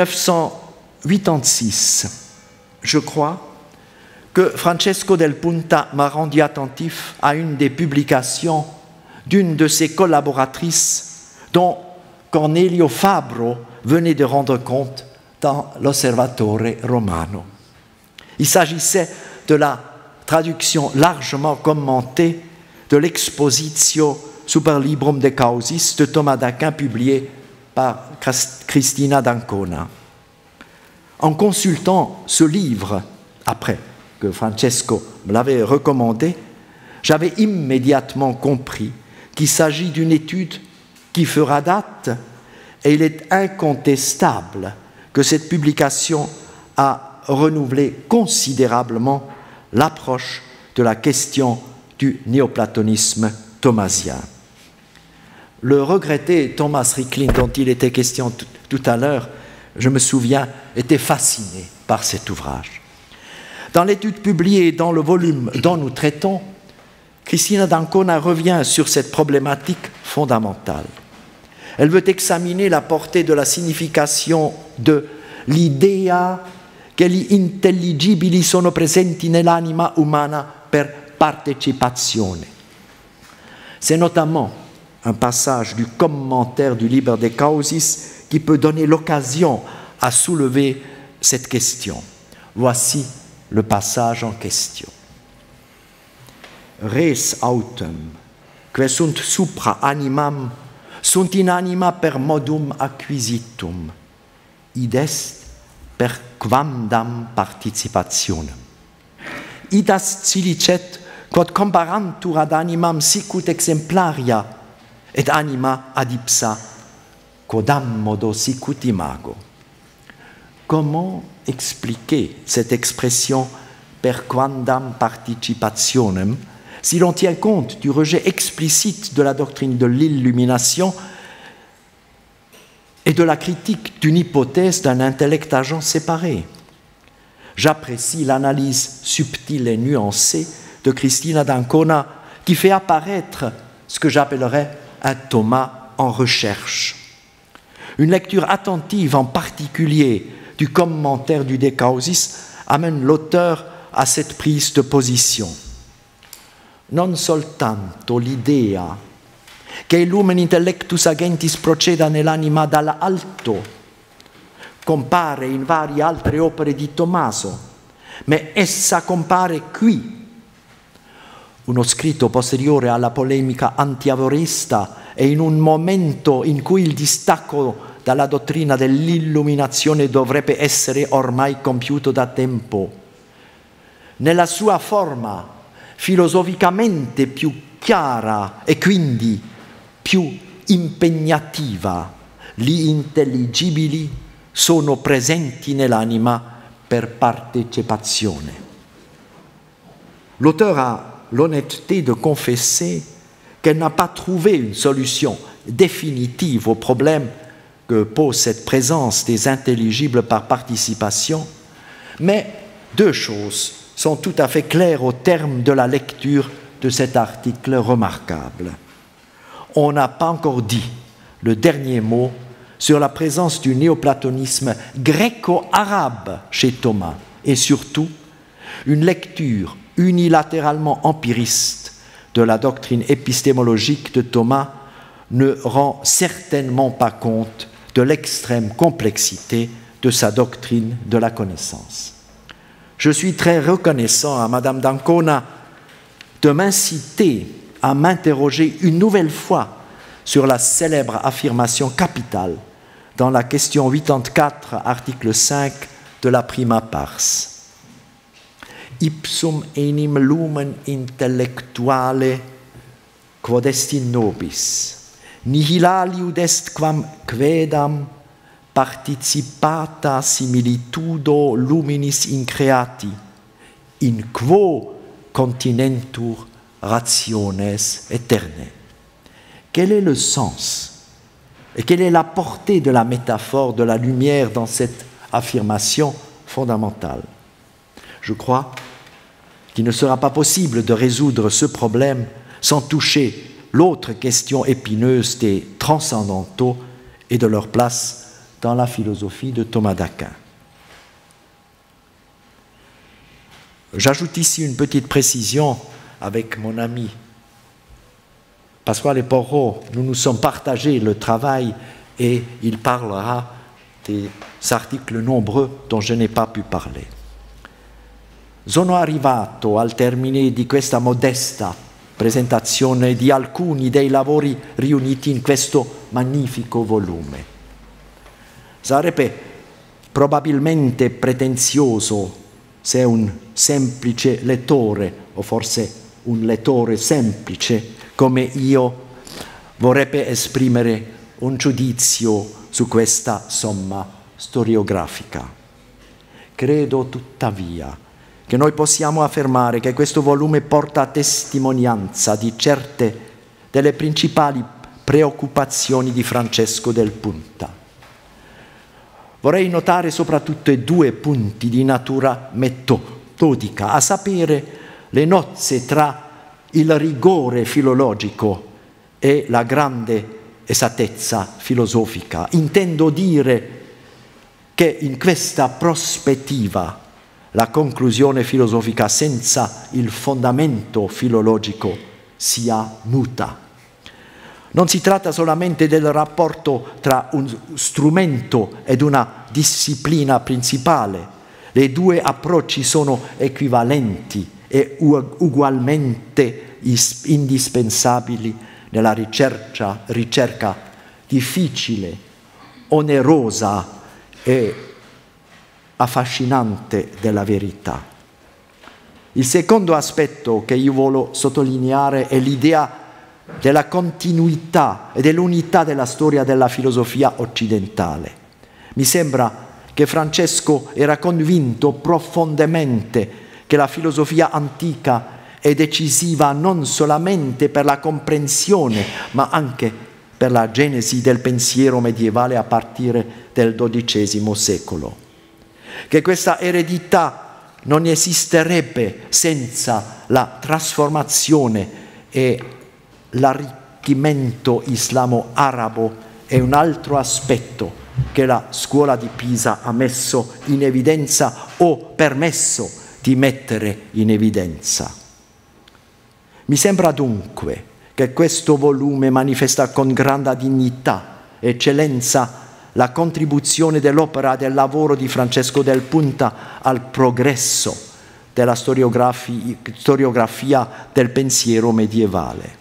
1986, je crois, que Francesco Del Punta m'a rendu attentif à une des publications d'une de ses collaboratrices dont Cornelio Fabro venait de rendre compte dans l'Osservatore Romano. Il s'agissait de la traduction largement commentée de l'Expositio Super Librum de Causis de Thomas d'Aquin publié par Cristina d'Ancona. En consultant ce livre, après que Francesco me l'avait recommandé, j'avais immédiatement compris qu'il s'agit d'une étude qui fera date, et il est incontestable que cette publication a renouvelé considérablement l'approche de la question du néoplatonisme thomasien. Le regretté Thomas Ricklin, dont il était question tout à l'heure, je me souviens, était fasciné par cet ouvrage. Dans l'étude publiée dans le volume dont nous traitons, Cristina d'Ancona revient sur cette problématique fondamentale. Elle veut examiner la portée de la signification de l'idea che gli intelligibili sono presenti nell'anima umana per partecipazione. C'est notamment un passage du commentaire du Liber de Causis qui peut donner l'occasion à soulever cette question. Voici le passage en question. Res autem, que sunt supra animam, sunt in anima per modum acquisitum, id est per quamdam participationem. Idas silicet quod comparantur ad animam sicut exemplaria, et anima ad ipsa quodam modo sicut imago. Comment expliquer cette expression per quamdam participationem si l'on tient compte du rejet explicite de la doctrine de l'illumination et de la critique d'une hypothèse d'un intellect agent séparé? J'apprécie l'analyse subtile et nuancée de Cristina d'Ancona qui fait apparaître ce que j'appellerais un Thomas en recherche. Une lecture attentive en particulier du commentaire du De Causis amène l'auteur à cette prise de position. Non soltanto l'idea che il lumen intellectus agentis proceda nell'anima dall'alto compare in varie altre opere di Tommaso, ma essa compare qui. Uno scritto posteriore alla polemica antiavorista e in un momento in cui il distacco dalla dottrina dell'illuminazione dovrebbe essere ormai compiuto da tempo. Nella sua forma filosoficamente più chiara e quindi più impegnativa, gli intelligibili sono presenti nell'anima per partecipazione. L'auteur a l'honnêteté de confesser qu'elle n'a pas trouvé une solution définitive au problème que pose cette présence des intelligibles par participation, mais deux choses sont tout à fait claires au terme de la lecture de cet article remarquable. On n'a pas encore dit le dernier mot sur la présence du néoplatonisme gréco-arabe chez Thomas et surtout une lecture unilatéralement empiriste de la doctrine épistémologique de Thomas ne rend certainement pas compte de l'extrême complexité de sa doctrine de la connaissance. Je suis très reconnaissant à Madame d'Ancona de m'inciter à m'interroger une nouvelle fois sur la célèbre affirmation capitale dans la question 84, article 5 de la Prima Pars. Ipsum enim lumen intellectuale quod est in nobis, nihil aliud est quam quedam participata similitudo luminis increati, in quo continentur rationes aeternae. Quel est le sens Et quelle est la portée de la métaphore de la lumière dans cette affirmation fondamentale? Je crois qu'il ne sera pas possible de résoudre ce problème sans toucher l'autre question épineuse des transcendantaux et de leur place dans la philosophie de Thomas d'Aquin. J'ajoute ici une petite précision avec mon ami Pasquale Porro. Nous nous sommes partagés le travail et il parlera des articoli nombreux dont je n'ai pas pu parler. Sono arrivato al termine di questa modesta presentazione di alcuni dei lavori riuniti in questo magnifico volume. Sarebbe probabilmente pretenzioso se un semplice lettore, o forse un lettore semplice come io, vorrebbe esprimere un giudizio su questa somma storiografica. Credo tuttavia che noi possiamo affermare che questo volume porta testimonianza di certe delle principali preoccupazioni di Francesco del Punta. Vorrei notare soprattutto due punti di natura metodica, a sapere le nozze tra il rigore filologico e la grande esattezza filosofica. Intendo dire che in questa prospettiva la conclusione filosofica senza il fondamento filologico sia muta. Non si tratta solamente del rapporto tra un strumento ed una disciplina principale. Le due approcci sono equivalenti e ugualmente indispensabili nella ricerca difficile, onerosa e affascinante della verità. Il secondo aspetto che io voglio sottolineare è l'idea della continuità e dell'unità della storia della filosofia occidentale. Mi sembra che Francesco era convinto profondamente che la filosofia antica è decisiva non solamente per la comprensione, ma anche per la genesi del pensiero medievale a partire del XII secolo. Che questa eredità non esisterebbe senza la trasformazione e l'arricchimento islamo-arabo è un altro aspetto che la scuola di Pisa ha messo in evidenza o permesso di mettere in evidenza. Mi sembra dunque che questo volume manifesta con grande dignità e eccellenza la contribuzione dell'opera del lavoro di Francesco del Punta al progresso della storiografia del pensiero medievale.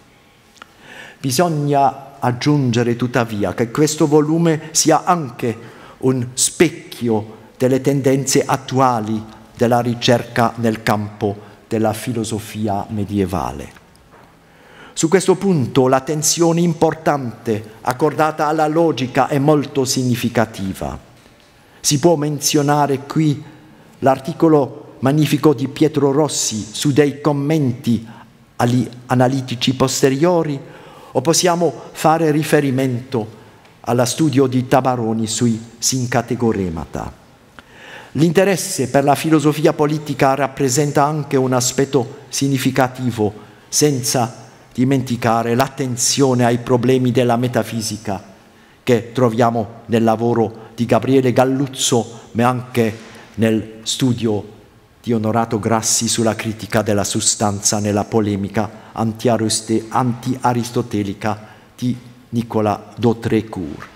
Bisogna aggiungere tuttavia che questo volume sia anche un specchio delle tendenze attuali della ricerca nel campo della filosofia medievale. Su questo punto l'attenzione importante accordata alla logica è molto significativa. Si può menzionare qui l'articolo magnifico di Pietro Rossi su dei commenti agli analitici posteriori, o possiamo fare riferimento allo studio di Tabaroni sui Sincategoremata. L'interesse per la filosofia politica rappresenta anche un aspetto significativo, senza dimenticare l'attenzione ai problemi della metafisica che troviamo nel lavoro di Gabriele Galluzzo, ma anche nel studio di Onorato Grassi sulla critica della sostanza nella polemica anti-aristotelica di Nicolas d'Autrecourt.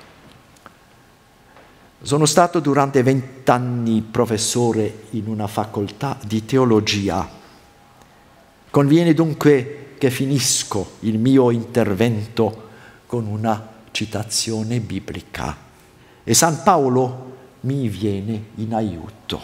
Sono stato durante 20 anni professore in una facoltà di teologia. Conviene dunque che finisco il mio intervento con una citazione biblica e San Paolo mi viene in aiuto.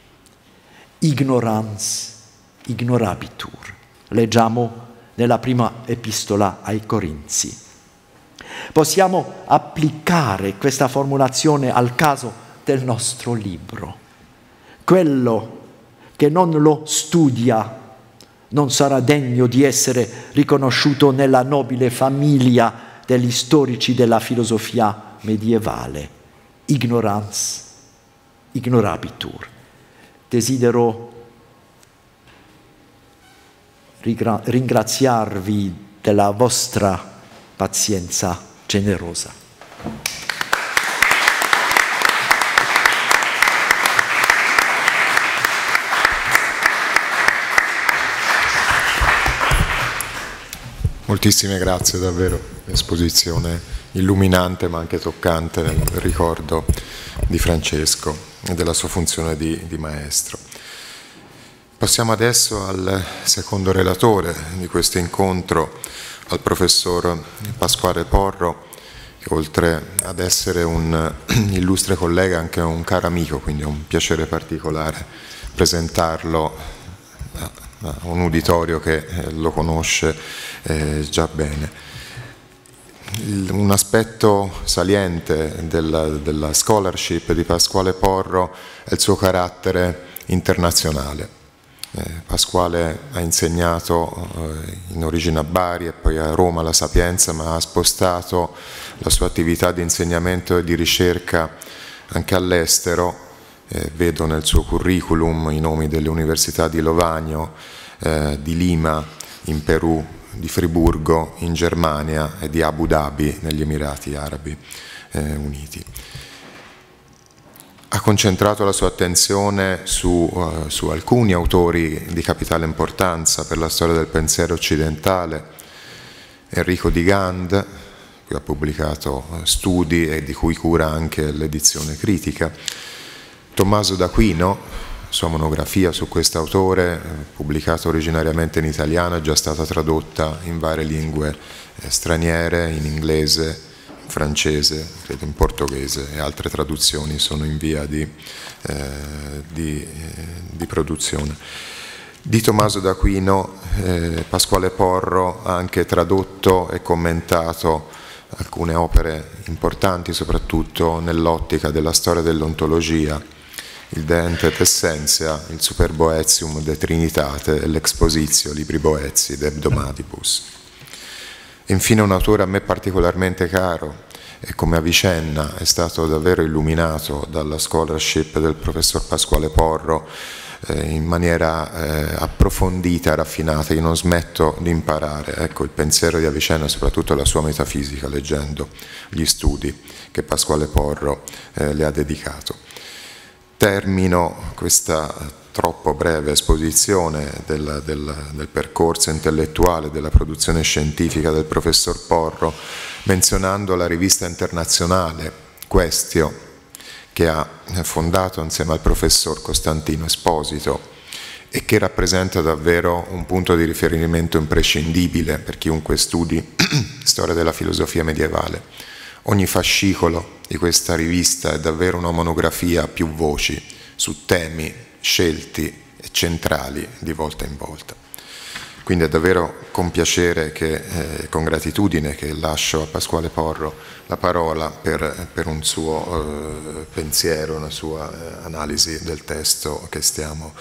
Ignorans ignorabitur. Leggiamo nella prima epistola ai Corinzi. Possiamo applicare questa formulazione al caso del nostro libro. Quello che non lo studia non sarà degno di essere riconosciuto nella nobile famiglia degli storici della filosofia medievale, ignorans ignorabitur. Desidero ringraziarvi della vostra pazienza generosa. Moltissime grazie, davvero, esposizione illuminante ma anche toccante nel ricordo di Francesco e della sua funzione di maestro. Passiamo adesso al secondo relatore di questo incontro, al professor Pasquale Porro, che oltre ad essere un illustre collega è anche un caro amico, quindi è un piacere particolare presentarlo a un uditorio che lo conosce già bene. Un aspetto saliente della scholarship di Pasquale Porro è il suo carattere internazionale. Pasquale ha insegnato in origine a Bari e poi a Roma la Sapienza, ma ha spostato la sua attività di insegnamento e di ricerca anche all'estero. Vedo nel suo curriculum i nomi delle università di Lovagno, di Lima in Perù, di Friburgo in Germania e di Abu Dhabi negli Emirati Arabi Uniti. Ha concentrato la sua attenzione su alcuni autori di capitale importanza per la storia del pensiero occidentale: Enrico Di Gand, che ha pubblicato studi e di cui cura anche l'edizione critica; Tommaso d'Aquino, sua monografia su questo autore, pubblicata originariamente in italiano, è già stata tradotta in varie lingue straniere, in inglese, in francese, credo in portoghese, e altre traduzioni sono in via di produzione. Di Tommaso d'Aquino Pasquale Porro ha anche tradotto e commentato alcune opere importanti, soprattutto nell'ottica della storia dell'ontologia: il De Entet Essentia, il Super Boetium de Trinitate e l'Expositio Libri Boezi de Hebdomadibus. Infine un autore a me particolarmente caro e, come a Vicenna, è stato davvero illuminato dalla scholarship del professor Pasquale Porro in maniera approfondita e raffinata. Io non smetto di imparare, ecco, il pensiero di Avicenna, soprattutto la sua metafisica, leggendo gli studi che Pasquale Porro le ha dedicato. Termino questa troppo breve esposizione del percorso intellettuale, della produzione scientifica del professor Porro, menzionando la rivista internazionale Questio, che ha fondato insieme al professor Costantino Esposito e che rappresenta davvero un punto di riferimento imprescindibile per chiunque studi storia della filosofia medievale. Ogni fascicolo di questa rivista è davvero una monografia a più voci su temi scelti e centrali di volta in volta. Quindi è davvero con piacere e con gratitudine che lascio a Pasquale Porro la parola per un suo pensiero, una sua analisi del testo che stiamo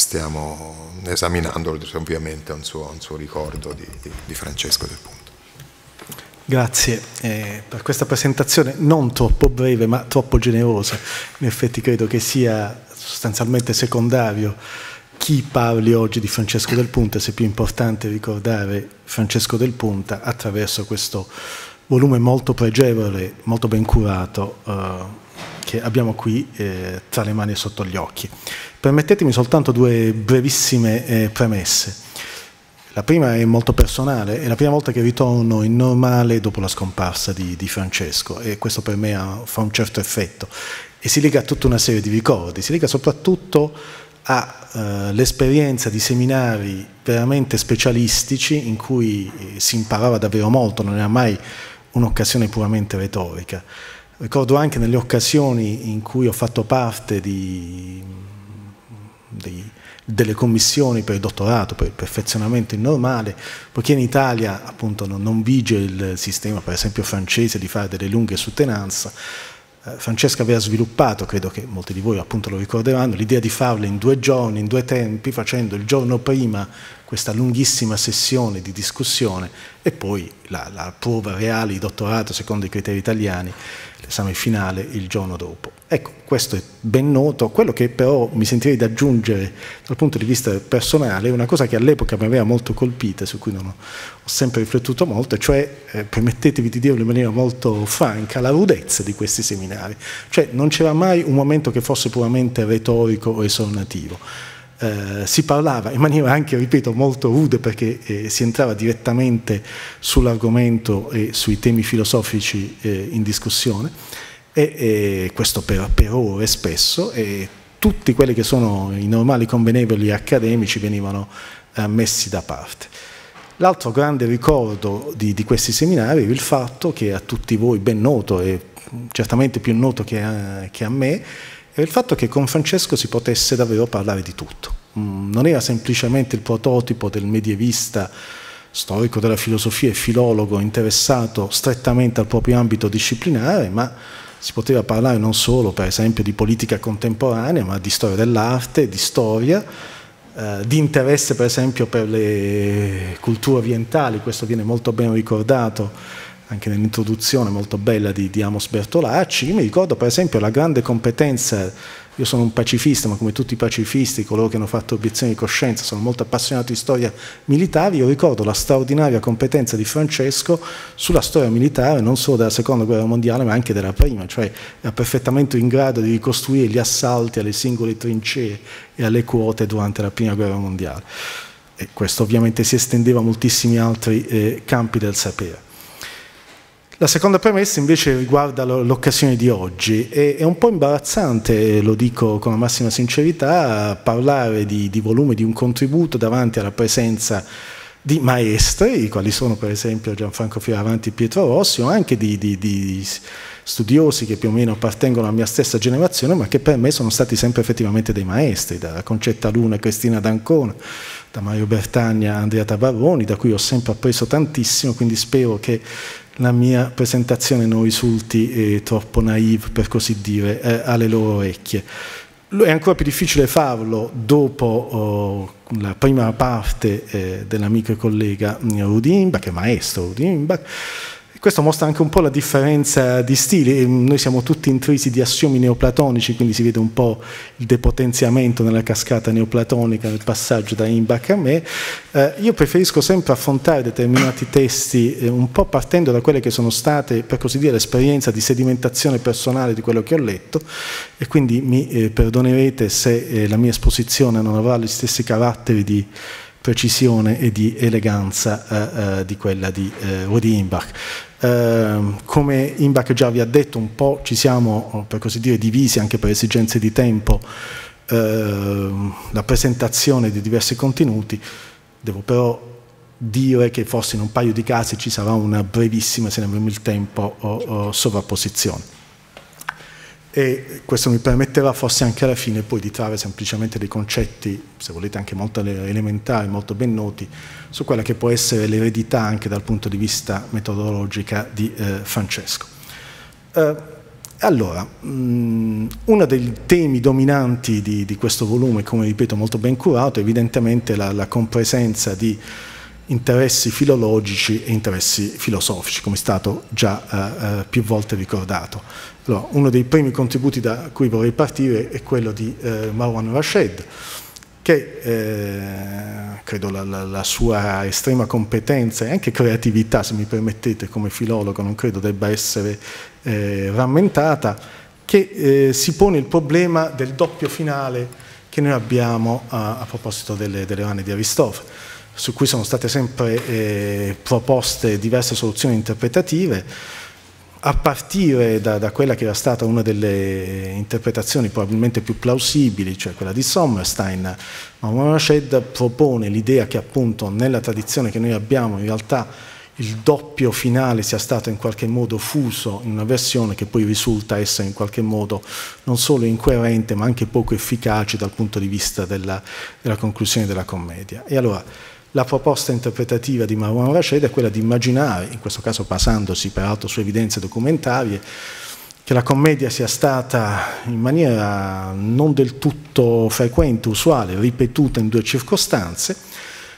esaminando, ovviamente a un suo ricordo di Francesco del Punta. Grazie per questa presentazione non troppo breve ma troppo generosa. In effetti credo che sia sostanzialmente secondario chi parli oggi di Francesco del Punta, se è più importante ricordare Francesco del Punta attraverso questo volume molto pregevole, molto ben curato che abbiamo qui tra le mani e sotto gli occhi. Permettetemi soltanto due brevissime premesse. La prima è molto personale, è la prima volta che ritorno in Normale dopo la scomparsa di Francesco, e questo per me fa un certo effetto e si lega a tutta una serie di ricordi, si lega soprattutto all'esperienza di seminari veramente specialistici in cui si imparava davvero molto, non era mai un'occasione puramente retorica. Ricordo anche nelle occasioni in cui ho fatto parte delle commissioni per il dottorato, per il perfezionamento in Normale, poiché in Italia appunto non vige il sistema, per esempio francese, di fare delle lunghe soutenanze. Francesco aveva sviluppato, credo che molti di voi appunto lo ricorderanno, l'idea di farle in 2 giorni, in 2 tempi, facendo il giorno prima questa lunghissima sessione di discussione e poi la prova reale di dottorato secondo i criteri italiani, l'esame finale il giorno dopo. Ecco, questo è ben noto. Quello che però mi sentirei di aggiungere dal punto di vista personale è una cosa che all'epoca mi aveva molto colpita, su cui ho sempre riflettuto molto, cioè, permettetevi di dirlo in maniera molto franca, la rudezza di questi seminari. Cioè non c'era mai un momento che fosse puramente retorico o esornativo. Si parlava in maniera anche, ripeto, molto rude, perché si entrava direttamente sull'argomento e sui temi filosofici in discussione, e questo per ore spesso, e tutti quelli che sono i normali convenevoli accademici venivano messi da parte. L'altro grande ricordo di questi seminari è il fatto che a tutti voi ben noto, e certamente più noto che a me, è il fatto che con Francesco si potesse davvero parlare di tutto. Non era semplicemente il prototipo del medievista storico della filosofia e filologo interessato strettamente al proprio ambito disciplinare, ma si poteva parlare non solo, per esempio, di politica contemporanea, ma di storia dell'arte, di storia, di interesse, per esempio, per le culture orientali. Questo viene molto ben ricordato anche nell'introduzione molto bella di Amos Bertolacci. Io mi ricordo per esempio la grande competenza, io sono un pacifista, ma come tutti i pacifisti, coloro che hanno fatto obiezioni di coscienza, sono molto appassionato di storia militare. Io ricordo la straordinaria competenza di Francesco sulla storia militare, non solo della seconda guerra mondiale, ma anche della prima, cioè era perfettamente in grado di ricostruire gli assalti alle singole trincee e alle quote durante la prima guerra mondiale. E questo ovviamente si estendeva a moltissimi altri campi del sapere. La seconda premessa invece riguarda l'occasione di oggi. È un po' imbarazzante, lo dico con la massima sincerità, parlare di volume, di un contributo davanti alla presenza di maestri, quali sono per esempio Gianfranco Fioravanti e Pietro Rossi, o anche di studiosi che più o meno appartengono alla mia stessa generazione, ma che per me sono stati sempre effettivamente dei maestri, da Concetta Luna a Cristina D'Ancona, da Mario Bertagna a Andrea Tabarroni, da cui ho sempre appreso tantissimo, quindi spero che la mia presentazione non risulti troppo naive, per così dire, alle loro orecchie. È ancora più difficile farlo dopo la prima parte dell'amico e collega Rudi Imbach, maestro Rudi Imbach. Questo mostra anche un po' la differenza di stili. Noi siamo tutti intrisi di assiomi neoplatonici, quindi si vede un po' il depotenziamento nella cascata neoplatonica nel passaggio da Imbach a me. Io preferisco sempre affrontare determinati testi un po' partendo da quelle che sono state, per così dire, l'esperienza di sedimentazione personale di quello che ho letto, e quindi mi perdonerete se la mia esposizione non avrà gli stessi caratteri di precisione e di eleganza di quella di Rudi Imbach. Come Imbach già vi ha detto, un po' ci siamo, per così dire, divisi anche per esigenze di tempo la presentazione di diversi contenuti. Devo però dire che forse in un paio di casi ci sarà una brevissima, se ne avremo il tempo, sovrapposizione. E questo mi permetterà forse anche alla fine poi di trarre semplicemente dei concetti, se volete anche molto elementari, molto ben noti, su quella che può essere l'eredità anche dal punto di vista metodologica di Francesco. Allora, uno dei temi dominanti di questo volume, come ripeto molto ben curato, è evidentemente la compresenza di interessi filologici e interessi filosofici, come è stato già più volte ricordato. Allora, uno dei primi contributi da cui vorrei partire è quello di Marwan Rashed, che credo la sua estrema competenza e anche creatività, se mi permettete, come filologo, non credo debba essere rammentata, che si pone il problema del doppio finale che noi abbiamo a proposito delle rane di Aristofane, su cui sono state sempre proposte diverse soluzioni interpretative, a partire da quella che era stata una delle interpretazioni probabilmente più plausibili, cioè quella di Sommerstein. Marwan Rashed propone l'idea che appunto nella tradizione che noi abbiamo in realtà il doppio finale sia stato in qualche modo fuso in una versione che poi risulta essere in qualche modo non solo incoerente ma anche poco efficace dal punto di vista della conclusione della commedia. E allora la proposta interpretativa di Marwan Rashed è quella di immaginare, in questo caso basandosi peraltro su evidenze documentarie, che la commedia sia stata in maniera non del tutto frequente, usuale, ripetuta in due circostanze,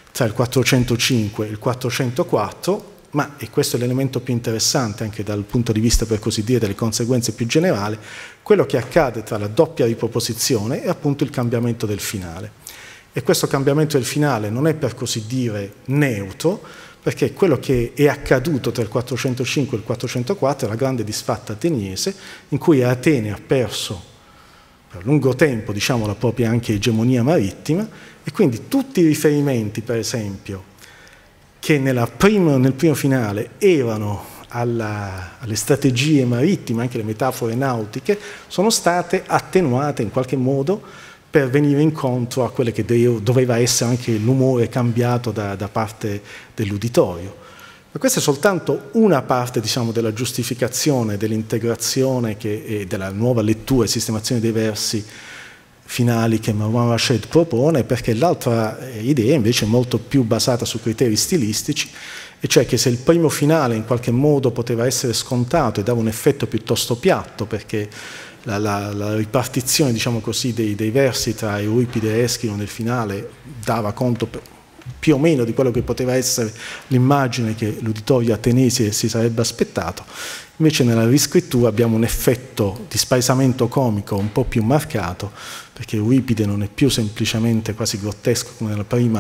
tra il 405 e il 404, ma, e questo è l'elemento più interessante anche dal punto di vista, per così dire, delle conseguenze più generali, quello che accade tra la doppia riproposizione e appunto il cambiamento del finale. E questo cambiamento del finale non è, per così dire, neutro, perché quello che è accaduto tra il 405 e il 404 è la grande disfatta ateniese, in cui Atene ha perso per lungo tempo, diciamo, la propria anche egemonia marittima, e quindi tutti i riferimenti, per esempio, che nel primo finale erano alle strategie marittime, anche le metafore nautiche, sono state attenuate in qualche modo per venire incontro a quelle che doveva essere anche l'umore cambiato da parte dell'uditorio. Ma questa è soltanto una parte, diciamo, della giustificazione, dell'integrazione e della nuova lettura e sistemazione dei versi finali che Marwan Rashid propone, perché l'altra idea invece è molto più basata su criteri stilistici, e cioè che se il primo finale in qualche modo poteva essere scontato e dava un effetto piuttosto piatto, perché la ripartizione, diciamo così, dei versi tra Euripide e Eschilo nel finale dava conto più o meno di quello che poteva essere l'immagine che l'uditorio ateniese si sarebbe aspettato. Invece nella riscrittura abbiamo un effetto di spaesamento comico un po' più marcato, perché Euripide non è più semplicemente quasi grottesco come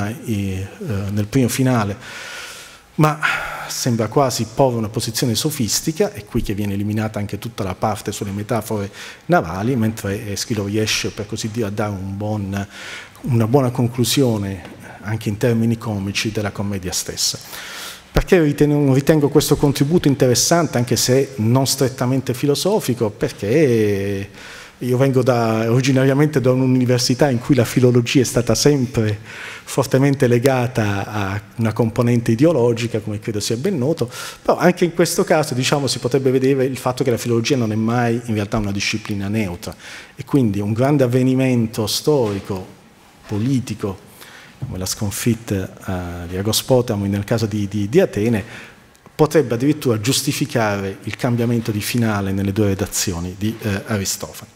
nel primo finale, ma sembra quasi porre una posizione sofistica, è qui che viene eliminata anche tutta la parte sulle metafore navali, mentre Eschilo riesce, per così dire, a dare una buona conclusione anche in termini comici della commedia stessa. Perché ritengo questo contributo interessante, anche se non strettamente filosofico? Perché io vengo originariamente da un'università in cui la filologia è stata sempre fortemente legata a una componente ideologica, come credo sia ben noto, però anche in questo caso, diciamo, si potrebbe vedere il fatto che la filologia non è mai in realtà una disciplina neutra, e quindi un grande avvenimento storico, politico, come la sconfitta di Agospotamo nel caso di Atene, potrebbe addirittura giustificare il cambiamento di finale nelle due redazioni di Aristofane.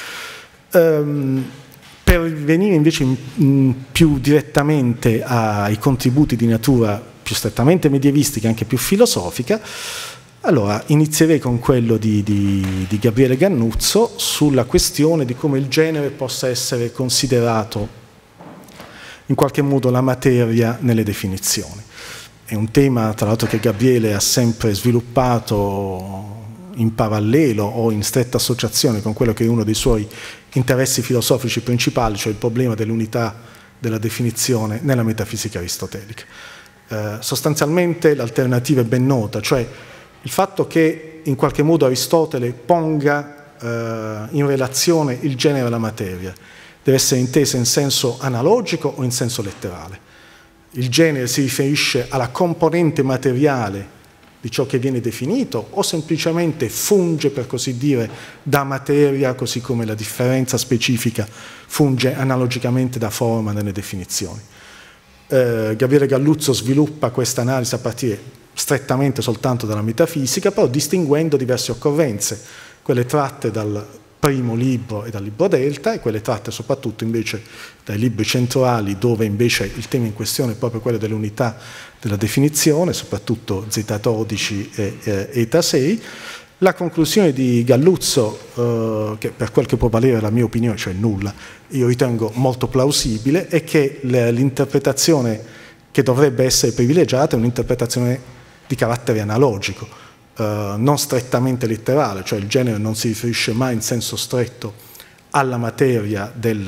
Per venire invece più direttamente ai contributi di natura più strettamente medievistica e anche più filosofica, allora inizierei con quello di Gabriele Gannuzzo sulla questione di come il genere possa essere considerato in qualche modo la materia nelle definizioni. È un tema, tra l'altro, che Gabriele ha sempre sviluppato in parallelo o in stretta associazione con quello che è uno dei suoi interessi filosofici principali, cioè il problema dell'unità della definizione nella metafisica aristotelica. Sostanzialmente l'alternativa è ben nota, cioè il fatto che in qualche modo Aristotele ponga in relazione il genere e la materia deve essere intesa in senso analogico o in senso letterale. Il genere si riferisce alla componente materiale di ciò che viene definito, o semplicemente funge, per così dire, da materia, così come la differenza specifica funge analogicamente da forma nelle definizioni. Gabriele Galluzzo sviluppa questa analisi a partire strettamente soltanto dalla metafisica, però distinguendo diverse occorrenze, quelle tratte dal primo libro e dal libro Delta, e quelle tratte soprattutto invece dai libri centrali, dove invece il tema in questione è proprio quello dell'unità della definizione, soprattutto Z12 e Eta 6. La conclusione di Galluzzo, che per quel che può valere la mia opinione, cioè nulla, io ritengo molto plausibile, è che l'interpretazione che dovrebbe essere privilegiata è un'interpretazione di carattere analogico, non strettamente letterale, cioè il genere non si riferisce mai in senso stretto alla materia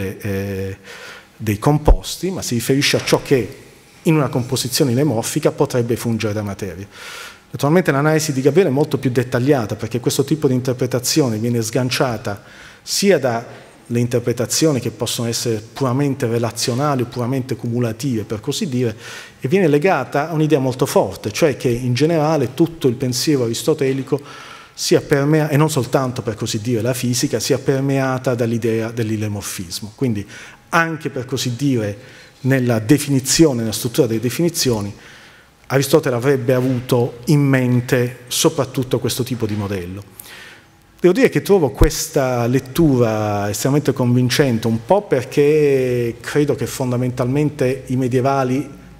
dei composti, ma si riferisce a ciò che in una composizione inemorfica potrebbe fungere da materia. Naturalmente l'analisi di Gabriele è molto più dettagliata, perché questo tipo di interpretazione viene sganciata sia dalle interpretazioni che possono essere puramente relazionali o puramente cumulative, per così dire, e viene legata a un'idea molto forte, cioè che in generale tutto il pensiero aristotelico sia permeato, e non soltanto, per così dire, la fisica, sia permeata dall'idea dell'ilemorfismo. Quindi anche, per così dire, nella definizione, nella struttura delle definizioni, Aristotele avrebbe avuto in mente soprattutto questo tipo di modello. Devo dire che trovo questa lettura estremamente convincente, un po' perché credo che fondamentalmente i medievali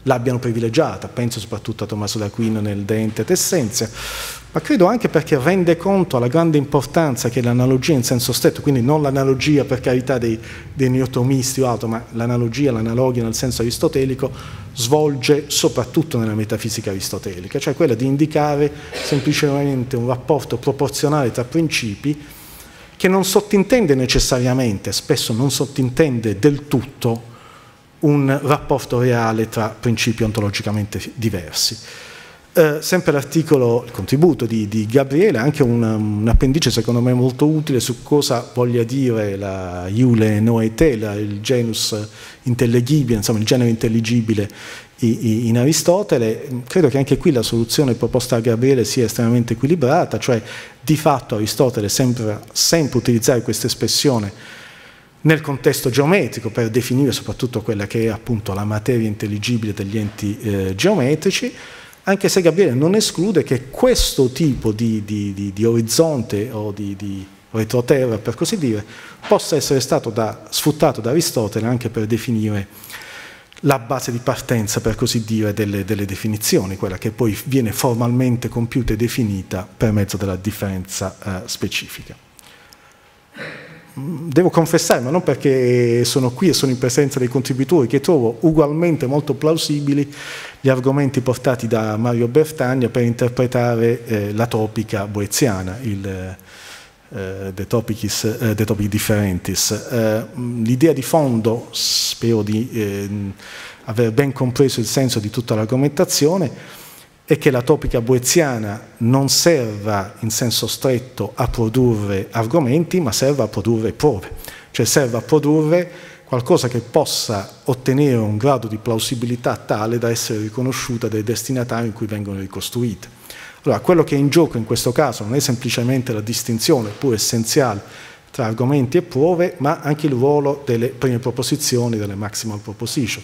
l'abbiano privilegiata, penso soprattutto a Tommaso d'Aquino nel De Ente et Essentia, ma credo anche perché rende conto alla grande importanza che l'analogia in senso stretto, quindi non l'analogia per carità dei neotomisti o altro, ma l'analogia, l'analogia nel senso aristotelico, svolge soprattutto nella metafisica aristotelica, cioè quella di indicare semplicemente un rapporto proporzionale tra principi che non sottintende necessariamente, spesso non sottintende del tutto, un rapporto reale tra principi ontologicamente diversi. Sempre l'articolo, il contributo di Gabriele, anche un appendice secondo me molto utile su cosa voglia dire la iule noete, il genus intelligibile, insomma il genere intelligibile in Aristotele. Credo che anche qui la soluzione proposta da Gabriele sia estremamente equilibrata, cioè di fatto Aristotele sembra sempre utilizzare questa espressione nel contesto geometrico per definire soprattutto quella che è appunto la materia intelligibile degli enti geometrici, anche se Gabriele non esclude che questo tipo di orizzonte o di retroterra, per così dire, possa essere stato sfruttato da Aristotele anche per definire la base di partenza, per così dire, delle definizioni, quella che poi viene formalmente compiuta e definita per mezzo della differenza specifica. Devo confessare, ma non perché sono qui e sono in presenza dei contributori, che trovo ugualmente molto plausibili gli argomenti portati da Mario Bertagna per interpretare la topica boeziana, De Topic Differentis. L'idea di fondo, spero di aver ben compreso il senso di tutta l'argomentazione, è che la topica boeziana non serva in senso stretto a produrre argomenti, ma serva a produrre prove, cioè serve a produrre qualcosa che possa ottenere un grado di plausibilità tale da essere riconosciuta dai destinatari in cui vengono ricostruite. Allora, quello che è in gioco in questo caso non è semplicemente la distinzione, pur essenziale, tra argomenti e prove, ma anche il ruolo delle prime proposizioni, delle maximal proposition,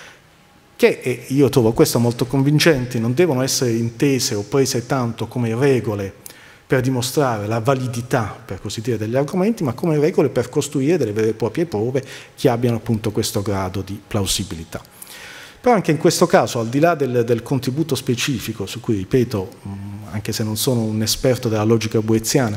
che io trovo questo molto convincente, non devono essere intese o prese tanto come regole per dimostrare la validità, per così dire, degli argomenti, ma come regole per costruire delle vere e proprie prove che abbiano appunto questo grado di plausibilità. Però anche in questo caso, al di là del contributo specifico, su cui, ripeto, anche se non sono un esperto della logica boeziana,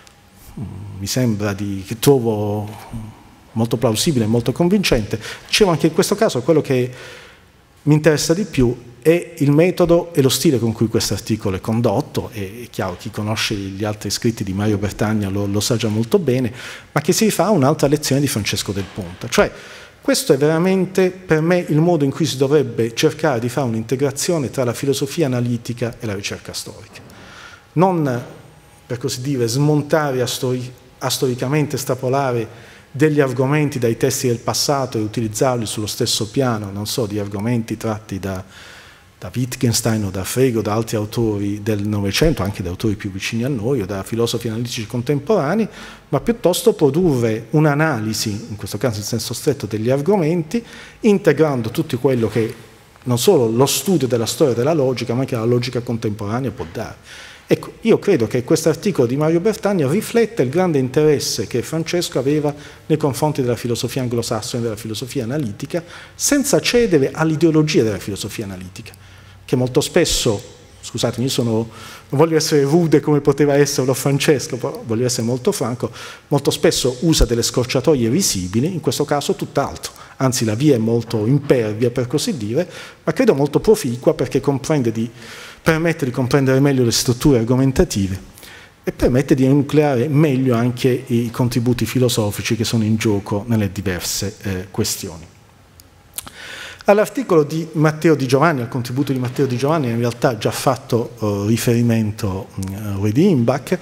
mi sembra che trovo molto plausibile e molto convincente, dicevo anche in questo caso quello che mi interessa di più è il metodo e lo stile con cui questo articolo è condotto, e è chiaro, chi conosce gli altri scritti di Mario Bertagna lo sa già molto bene, ma che si rifà a un'altra lezione di Francesco Del Punta. Cioè, questo è veramente per me il modo in cui si dovrebbe cercare di fare un'integrazione tra la filosofia analitica e la ricerca storica. Non, per così dire, smontare storicamente, estrapolare degli argomenti dai testi del passato e utilizzarli sullo stesso piano, non so, di argomenti tratti da Wittgenstein o da Frege o da altri autori del Novecento, anche da autori più vicini a noi o da filosofi analitici contemporanei, ma piuttosto produrre un'analisi, in questo caso in senso stretto, degli argomenti, integrando tutto quello che non solo lo studio della storia della logica, ma anche la logica contemporanea può dare. Ecco, io credo che questo articolo di Mario Bertagna rifletta il grande interesse che Francesco aveva nei confronti della filosofia anglosassone e della filosofia analitica, senza cedere all'ideologia della filosofia analitica, che molto spesso, scusatemi, non voglio essere rude come poteva esserlo Francesco, però voglio essere molto franco, molto spesso usa delle scorciatoie visibili, in questo caso tutt'altro, anzi la via è molto impervia, per così dire, ma credo molto proficua perché permette di comprendere meglio le strutture argomentative e permette di enucleare meglio anche i contributi filosofici che sono in gioco nelle diverse questioni. All'articolo di Matteo Di Giovanni, al contributo di Matteo Di Giovanni, in realtà già fatto riferimento Ruedi Imbach,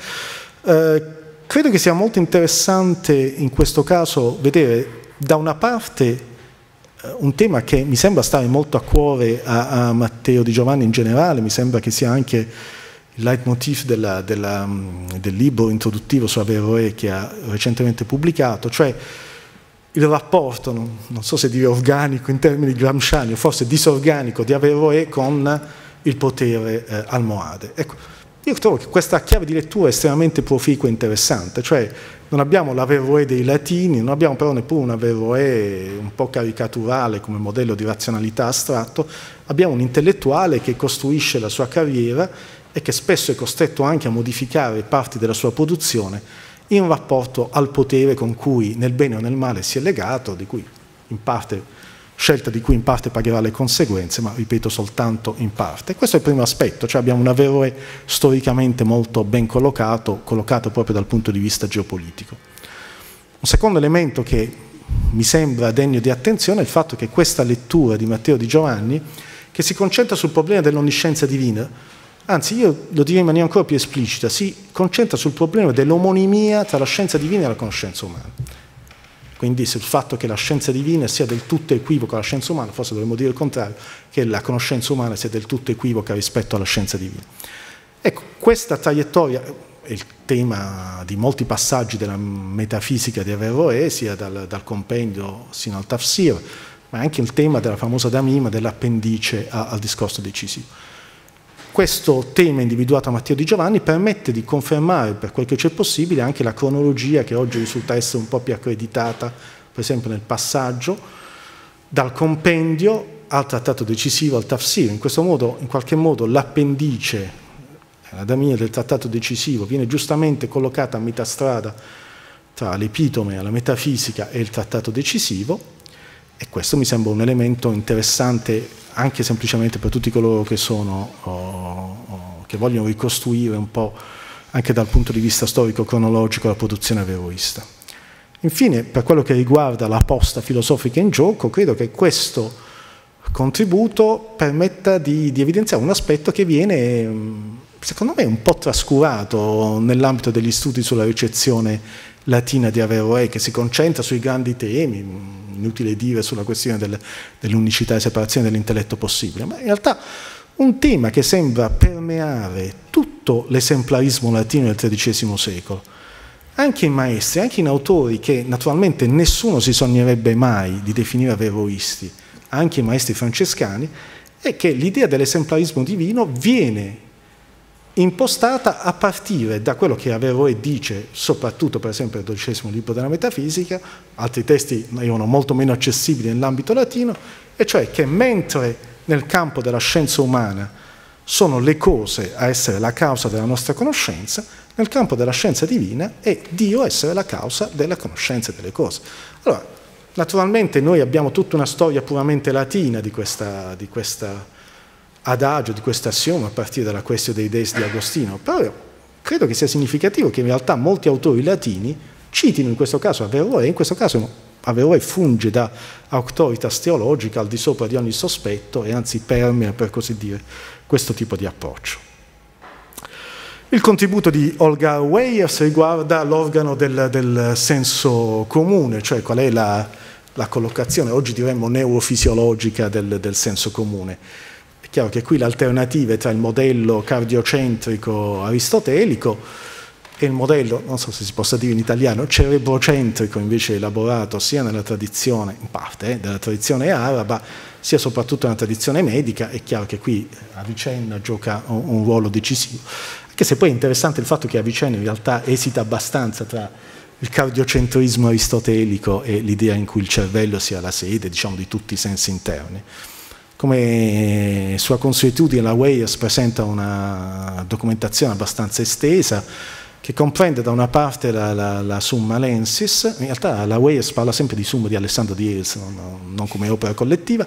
credo che sia molto interessante in questo caso vedere da una parte un tema che mi sembra stare molto a cuore a Matteo Di Giovanni in generale, mi sembra che sia anche il leitmotiv del libro introduttivo su Averroè che ha recentemente pubblicato, cioè il rapporto, non so se dire organico in termini gramsciani o forse disorganico di Averroè con il potere almohade. Ecco, Io trovo che questa chiave di lettura è estremamente proficua e interessante, cioè non abbiamo l'Averroè dei latini, non abbiamo però neppure un Averroè un po' caricaturale come modello di razionalità astratto, abbiamo un intellettuale che costruisce la sua carriera e che spesso è costretto anche a modificare parti della sua produzione in rapporto al potere con cui nel bene o nel male si è legato, di cui in parte scelta di cui in parte pagherà le conseguenze, ma ripeto soltanto in parte. Questo è il primo aspetto, cioè abbiamo un Averroè storicamente molto ben collocato proprio dal punto di vista geopolitico. Un secondo elemento che mi sembra degno di attenzione è il fatto che questa lettura di Matteo Di Giovanni, che si concentra sul problema dell'onniscienza divina, anzi io lo direi in maniera ancora più esplicita, si concentra sul problema dell'omonimia tra la scienza divina e la conoscenza umana. Quindi sul fatto che la scienza divina sia del tutto equivoca alla scienza umana, forse dovremmo dire il contrario, che la conoscenza umana sia del tutto equivoca rispetto alla scienza divina. Ecco, questa traiettoria è il tema di molti passaggi della metafisica di Averroè, sia dal compendio sino al Tafsir, ma anche il tema della famosa Damima, dell'appendice al discorso decisivo. Questo tema individuato a Matteo Di Giovanni permette di confermare, per quel che c'è possibile, anche la cronologia che oggi risulta essere un po' più accreditata, per esempio nel passaggio, dal compendio al trattato decisivo, al Tafsir. In questo modo, in qualche modo, l'appendice, la damina del trattato decisivo, viene giustamente collocata a metà strada tra l'epitome, la metafisica e il trattato decisivo, e questo mi sembra un elemento interessante anche semplicemente per tutti coloro che che vogliono ricostruire un po' anche dal punto di vista storico-cronologico la produzione averroista. Infine, per quello che riguarda la posta filosofica in gioco, credo che questo contributo permetta di evidenziare un aspetto che viene, secondo me, un po' trascurato nell'ambito degli studi sulla ricezione latina di Averroè, che si concentra sui grandi temi, inutile dire sulla questione dell'unicità e separazione dell'intelletto possibile, ma in realtà un tema che sembra permeare tutto l'esemplarismo latino del XIII secolo, anche in maestri, anche in autori che naturalmente nessuno si sognerebbe mai di definire averroisti, anche i maestri francescani, è che l'idea dell'esemplarismo divino viene impostata a partire da quello che Averroè dice, soprattutto per esempio nel XII libro della metafisica, altri testi erano molto meno accessibili nell'ambito latino, e cioè che mentre nel campo della scienza umana sono le cose a essere la causa della nostra conoscenza, nel campo della scienza divina è Dio a essere la causa della conoscenza delle cose. Allora, naturalmente noi abbiamo tutta una storia puramente latina di questa adagio, di questo assioma a partire dalla Quaestio dei Deis di Agostino, però credo che sia significativo che in realtà molti autori latini citino in questo caso Averroè, in questo caso Averroè funge da auctoritas teologica al di sopra di ogni sospetto e anzi permea, per così dire, questo tipo di approccio. Il contributo di Olga Weyers riguarda l'organo del senso comune, cioè qual è la collocazione, oggi diremmo neurofisiologica del senso comune. È chiaro che qui l'alternativa è tra il modello cardiocentrico aristotelico e il modello, non so se si possa dire in italiano, cerebrocentrico invece elaborato sia nella tradizione, in parte, della tradizione araba, sia soprattutto nella tradizione medica. È chiaro che qui Avicenna gioca un ruolo decisivo, anche se poi è interessante il fatto che Avicenna in realtà esita abbastanza tra il cardiocentrismo aristotelico e l'idea in cui il cervello sia la sede, diciamo, di tutti i sensi interni. Come sua consuetudine, la Weyers presenta una documentazione abbastanza estesa che comprende da una parte la Summa Lensis, in realtà la Weyers parla sempre di Summa di Alessandro di Hales, non come opera collettiva,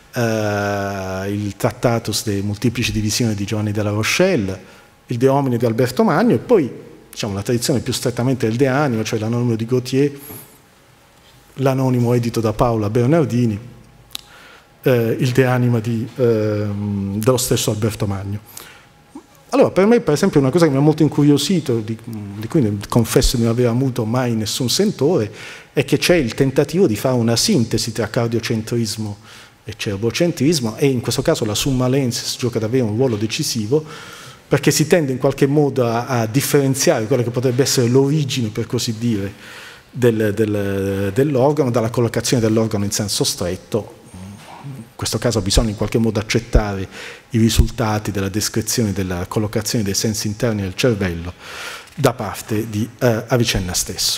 il Tractatus de Multiplici Divisioni di Giovanni della Rochelle, il De Homine di Alberto Magno e poi diciamo, la tradizione più strettamente del De Anima, cioè l'anonimo di Gautier, l'anonimo edito da Paola Bernardini, il De Anima dello stesso Alberto Magno. Allora, per me, per esempio, una cosa che mi ha molto incuriosito, di cui confesso di non aver avuto mai nessun sentore, è che c'è il tentativo di fare una sintesi tra cardiocentrismo e cerebrocentrismo, e in questo caso la Summa Lensis gioca davvero un ruolo decisivo, perché si tende in qualche modo a differenziare quello che potrebbe essere l'origine, per così dire, dell'organo, dalla collocazione dell'organo in senso stretto, questo caso bisogna in qualche modo accettare i risultati della descrizione della collocazione dei sensi interni del cervello da parte di Avicenna stesso.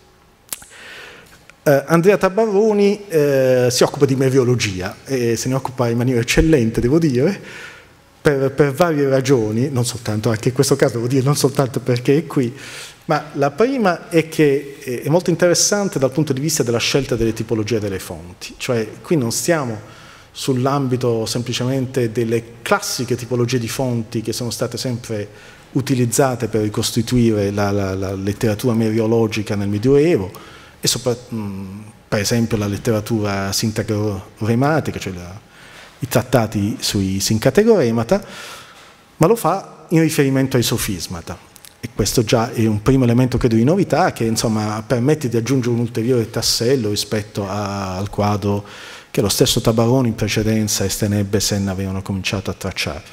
Andrea Tabarroni si occupa di mereologia e se ne occupa in maniera eccellente, devo dire, per varie ragioni, non soltanto, anche in questo caso devo dire, non soltanto perché è qui, ma la prima è che è molto interessante dal punto di vista della scelta delle tipologie delle fonti, cioè qui non stiamo sull'ambito semplicemente delle classiche tipologie di fonti che sono state sempre utilizzate per ricostituire la letteratura mereologica nel Medioevo, e per esempio la letteratura sintago-rematica, cioè i trattati sui sincategoremata, ma lo fa in riferimento ai sofismata. E questo già è un primo elemento, credo, di novità che insomma permette di aggiungere un ulteriore tassello rispetto al quadro che lo stesso Tabarroni in precedenza e Sten Ebbesen avevano cominciato a tracciare.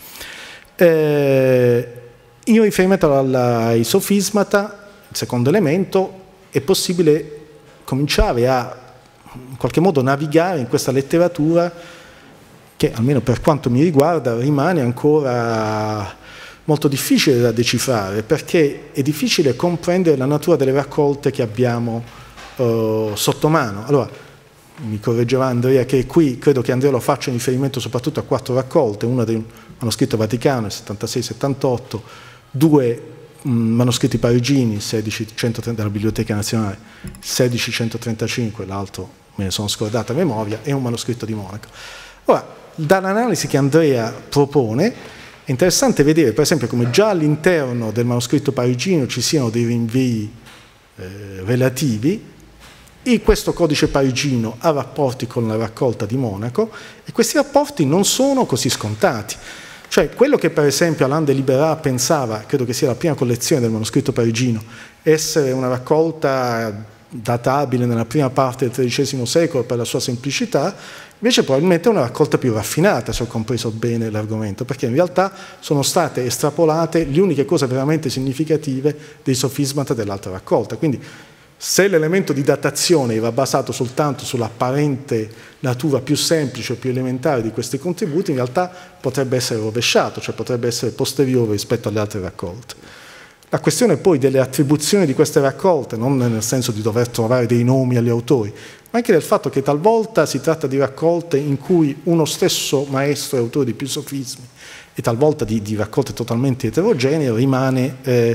In riferimento ai sofismata, il secondo elemento, è possibile cominciare a in qualche modo navigare in questa letteratura che, almeno per quanto mi riguarda, rimane ancora molto difficile da decifrare, perché è difficile comprendere la natura delle raccolte che abbiamo sotto mano. Allora, mi correggerà Andrea che qui credo che Andrea lo faccia in riferimento soprattutto a 4 raccolte, una del manoscritto vaticano, il 76-78, 2 manoscritti parigini, 1630 della Biblioteca Nazionale, 1635, l'altro me ne sono scordato a memoria, e un manoscritto di Monaco. Ora, dall'analisi che Andrea propone, è interessante vedere per esempio come già all'interno del manoscritto parigino ci siano dei rinvii relativi, e questo codice parigino ha rapporti con la raccolta di Monaco, e questi rapporti non sono così scontati. Cioè, quello che per esempio Alain de Libérat pensava, credo che sia la prima collezione del manoscritto parigino, essere una raccolta databile nella prima parte del XIII secolo per la sua semplicità, invece probabilmente è una raccolta più raffinata, se ho compreso bene l'argomento, perché in realtà sono state estrapolate le uniche cose veramente significative dei sofismata dell'altra raccolta. Quindi, se l'elemento di datazione era basato soltanto sull'apparente natura più semplice o più elementare di questi contributi, in realtà potrebbe essere rovesciato, cioè potrebbe essere posteriore rispetto alle altre raccolte. La questione poi delle attribuzioni di queste raccolte, non nel senso di dover trovare dei nomi agli autori, ma anche del fatto che talvolta si tratta di raccolte in cui uno stesso maestro è autore di più sofismi e talvolta di raccolte totalmente eterogenee, rimane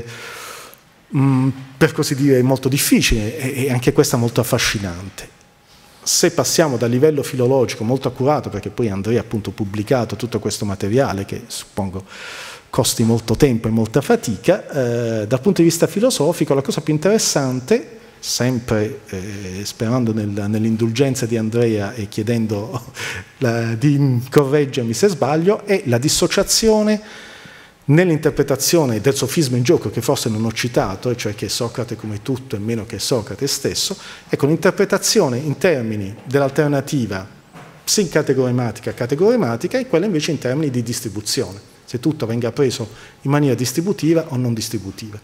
per così dire molto difficile e anche questa molto affascinante. Se passiamo dal livello filologico molto accurato, perché poi Andrea ha appunto pubblicato tutto questo materiale che suppongo costi molto tempo e molta fatica, dal punto di vista filosofico la cosa più interessante, sempre sperando nell'indulgenza di Andrea e chiedendo di correggermi se sbaglio, è la dissociazione nell'interpretazione del sofisma in gioco, che forse non ho citato, e cioè che Socrate come tutto e meno che Socrate stesso, ecco, l'interpretazione in termini dell'alternativa sincategorematica e quella invece in termini di distribuzione, se tutto venga preso in maniera distributiva o non distributiva.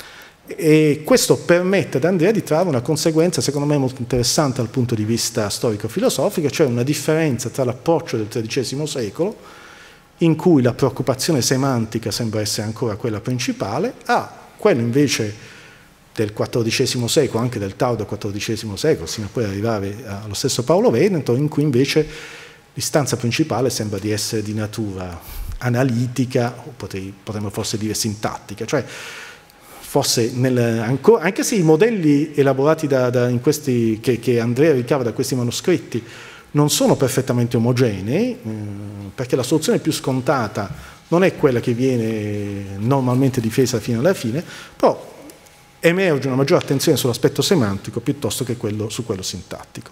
E questo permette ad Andrea di trarre una conseguenza secondo me molto interessante dal punto di vista storico-filosofico, cioè una differenza tra l'approccio del XIII secolo, in cui la preoccupazione semantica sembra essere ancora quella principale, a quello invece del XIV secolo, anche del tardo XIV secolo, sino a poi arrivare allo stesso Paolo Veneto, in cui invece l'istanza principale sembra di essere di natura analitica, o potremmo forse dire sintattica, cioè forse anche se i modelli elaborati in questi, che Andrea ricava da questi manoscritti non sono perfettamente omogenei, perché la soluzione più scontata non è quella che viene normalmente difesa fino alla fine, però emerge una maggiore attenzione sull'aspetto semantico piuttosto che su quello sintattico.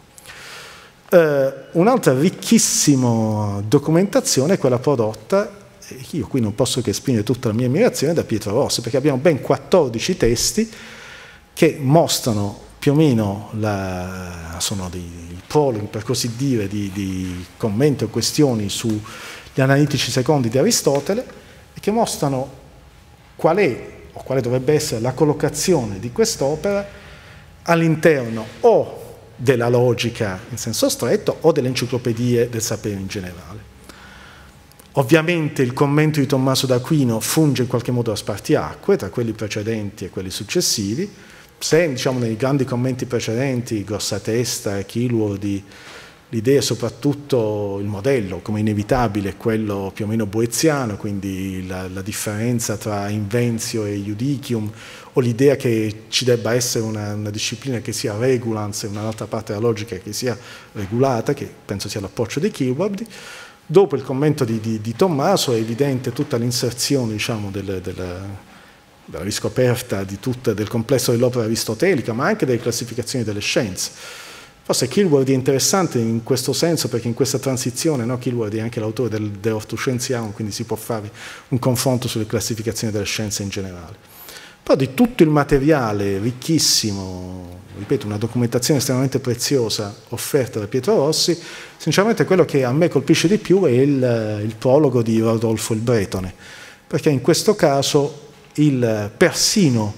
Un'altra ricchissima documentazione è quella prodotta, e io qui non posso che esprimere tutta la mia ammirazione, da Pietro Rossi, perché abbiamo ben 14 testi che mostrano più o meno, sono dei prologhi per così dire, di commenti o questioni sugli analitici secondi di Aristotele, e che mostrano qual è o quale dovrebbe essere la collocazione di quest'opera all'interno o della logica in senso stretto o delle enciclopedie del sapere in generale. Ovviamente il commento di Tommaso d'Aquino funge in qualche modo a spartiacque tra quelli precedenti e quelli successivi. Se, diciamo, nei grandi commenti precedenti, Grossatesta e Kilworthy, l'idea è soprattutto il modello, come inevitabile, è quello più o meno boeziano, quindi la differenza tra inventio e judicium, o l'idea che ci debba essere una disciplina che sia regulans e un'altra parte della logica che sia regolata, che penso sia l'approccio di Kilworthy. Dopo il commento di Tommaso è evidente tutta l'inserzione, diciamo, della riscoperta del complesso dell'opera aristotelica, ma anche delle classificazioni delle scienze. Forse Kilworthy è interessante in questo senso, perché in questa transizione, no, Kilworthy è anche l'autore dell'Ordo Scienziarum, quindi si può fare un confronto sulle classificazioni delle scienze in generale. Però di tutto il materiale ricchissimo, ripeto, una documentazione estremamente preziosa offerta da Pietro Rossi, sinceramente quello che a me colpisce di più è il prologo di Rodolfo il Bretone, perché in questo caso persino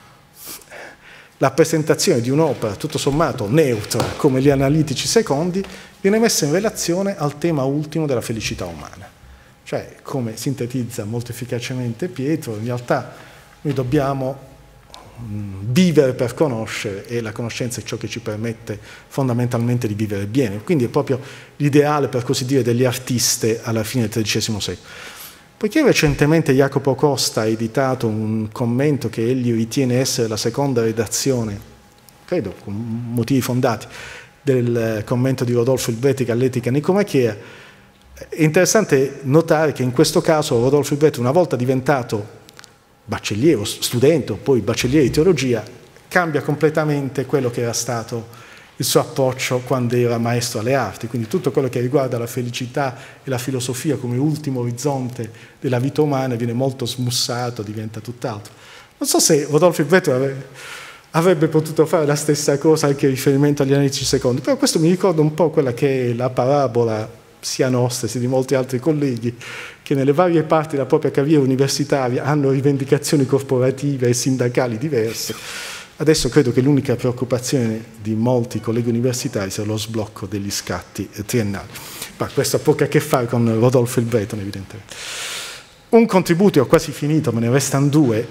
la presentazione di un'opera tutto sommato neutra come gli analitici secondi viene messa in relazione al tema ultimo della felicità umana. Cioè, come sintetizza molto efficacemente Pietro, in realtà noi dobbiamo vivere per conoscere, e la conoscenza è ciò che ci permette fondamentalmente di vivere bene. Quindi è proprio l'ideale, per così dire, degli artisti alla fine del XIII secolo. Poiché recentemente Jacopo Costa ha editato un commento che egli ritiene essere la seconda redazione, credo con motivi fondati, del commento di Rodolfo il Bretone all'Etica Nicomachea, è interessante notare che in questo caso Rodolfo il Bretone, una volta diventato baccelliero, studente, poi baccelliere di teologia, cambia completamente quello che era stato il suo approccio quando era maestro alle arti, quindi tutto quello che riguarda la felicità e la filosofia come ultimo orizzonte della vita umana viene molto smussato, diventa tutt'altro. Non so se Rodolfo il Bretone avrebbe potuto fare la stessa cosa anche in riferimento agli analitici secondi, però questo mi ricorda un po' quella che è la parabola sia nostra sia di molti altri colleghi, che nelle varie parti della propria carriera universitaria hanno rivendicazioni corporative e sindacali diverse. Adesso credo che l'unica preoccupazione di molti colleghi universitari sia lo sblocco degli scatti triennali. Ma questo ha poco a che fare con Rodolfo il Bretone, evidentemente. Un contributo, ho quasi finito, me ne restano due,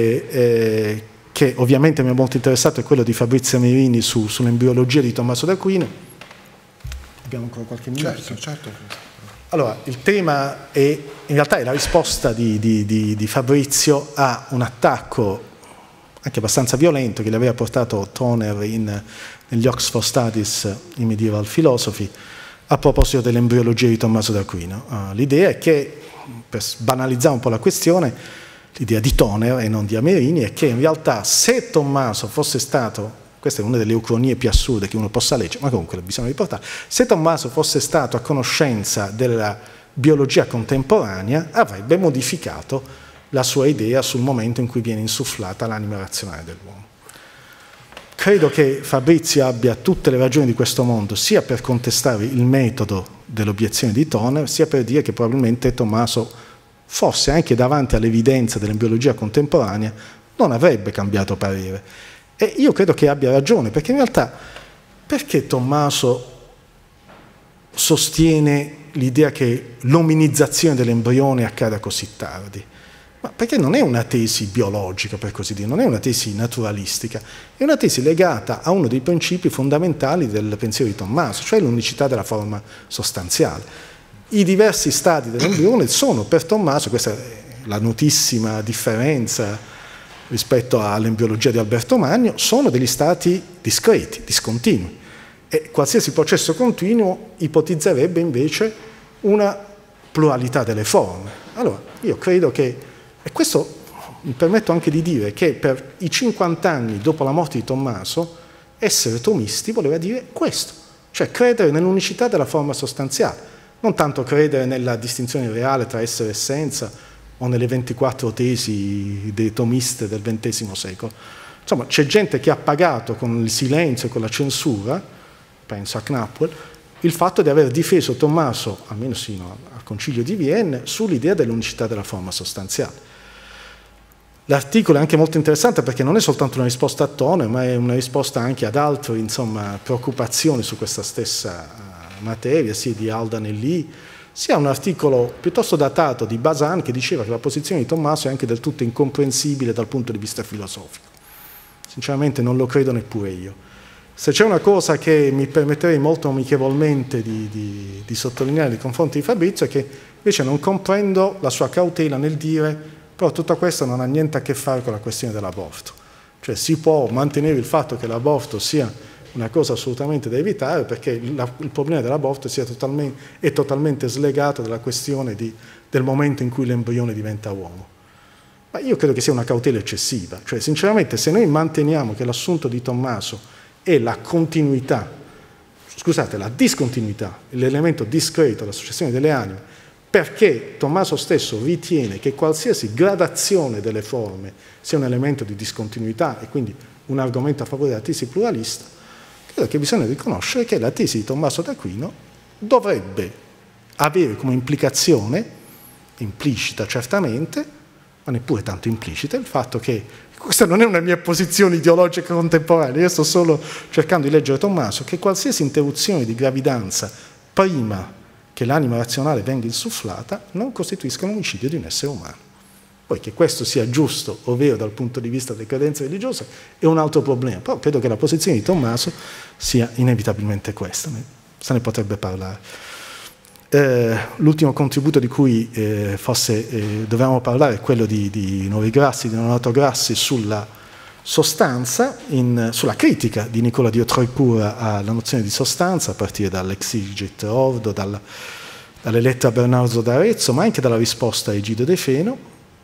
che ovviamente mi è molto interessato, è quello di Fabrizio Merini sull'embriologia di Tommaso d'Aquino. Abbiamo ancora qualche minuto? Certo. Allora, il tema è, in realtà è la risposta di Fabrizio a un attacco anche abbastanza violento che gli aveva portato Toner negli Oxford Studies in Medieval Philosophy a proposito dell'embriologia di Tommaso d'Aquino. L'idea è che, per banalizzare un po' la questione, l'idea di Toner e non di Amerini è che in realtà se Tommaso fosse stato, questa è una delle ucronie più assurde che uno possa leggere, ma comunque bisogna riportare, se Tommaso fosse stato a conoscenza della biologia contemporanea avrebbe modificato la sua idea sul momento in cui viene insufflata l'anima razionale dell'uomo. Credo che Fabrizio abbia tutte le ragioni di questo mondo, sia per contestare il metodo dell'obiezione di Toner, sia per dire che probabilmente Tommaso, forse anche davanti all'evidenza dell'embriologia contemporanea, non avrebbe cambiato parere. E io credo che abbia ragione, perché in realtà perché Tommaso sostiene l'idea che l'ominizzazione dell'embrione accada così tardi? Ma perché non è una tesi biologica, per così dire, non è una tesi naturalistica, è una tesi legata a uno dei principi fondamentali del pensiero di Tommaso, cioè l'unicità della forma sostanziale. I diversi stadi dell'embrione sono per Tommaso, questa è la notissima differenza rispetto all'embriologia di Alberto Magno, sono degli stati discreti, discontinui, e qualsiasi processo continuo ipotizzerebbe invece una pluralità delle forme. Allora, io credo che, e questo mi permetto anche di dire, che per i 50 anni dopo la morte di Tommaso, essere tomisti voleva dire questo, cioè credere nell'unicità della forma sostanziale, non tanto credere nella distinzione reale tra essere e essenza, o nelle 24 tesi dei tomiste del XX secolo. Insomma, c'è gente che ha pagato con il silenzio e con la censura, penso a Knapwell, il fatto di aver difeso Tommaso, almeno sino al Concilio di Vienne, sull'idea dell'unicità della forma sostanziale. L'articolo è anche molto interessante perché non è soltanto una risposta a Tone, ma è una risposta anche ad altre, insomma, preoccupazioni su questa stessa materia, sia di Haldane e Lee, sia un articolo piuttosto datato di Bazin che diceva che la posizione di Tommaso è anche del tutto incomprensibile dal punto di vista filosofico. Sinceramente non lo credo neppure io. Se c'è una cosa che mi permetterei molto amichevolmente di sottolineare nei confronti di Fabrizio è che invece non comprendo la sua cautela nel dire però tutto questo non ha niente a che fare con la questione dell'aborto. Cioè si può mantenere il fatto che l'aborto sia una cosa assolutamente da evitare perché il problema dell'aborto è totalmente slegato dalla questione del momento in cui l'embrione diventa uomo. Ma io credo che sia una cautela eccessiva. Cioè sinceramente se noi manteniamo che l'assunto di Tommaso è la continuità, scusate, la discontinuità, l'elemento discreto, la successione delle anime, perché Tommaso stesso ritiene che qualsiasi gradazione delle forme sia un elemento di discontinuità e quindi un argomento a favore della tesi pluralista, credo che bisogna riconoscere che la tesi di Tommaso d'Aquino dovrebbe avere come implicazione, implicita certamente, ma neppure tanto implicita, il fatto che questa non è una mia posizione ideologica contemporanea, io sto solo cercando di leggere Tommaso, che qualsiasi interruzione di gravidanza prima che l'anima razionale venga insufflata non costituisca un omicidio di un essere umano. Poi che questo sia giusto o vero dal punto di vista delle credenze religiose è un altro problema, però credo che la posizione di Tommaso sia inevitabilmente questa, se ne potrebbe parlare. L'ultimo contributo di cui forse dovevamo parlare è quello di Novigrassi, di Donato Grassi sulla sostanza, sulla critica di Nicola di Autrecourt alla nozione di sostanza, a partire dall'Exigit Ordo, dalle lettere a Bernardo d'Arezzo, ma anche dalla risposta a Egidio De Feno.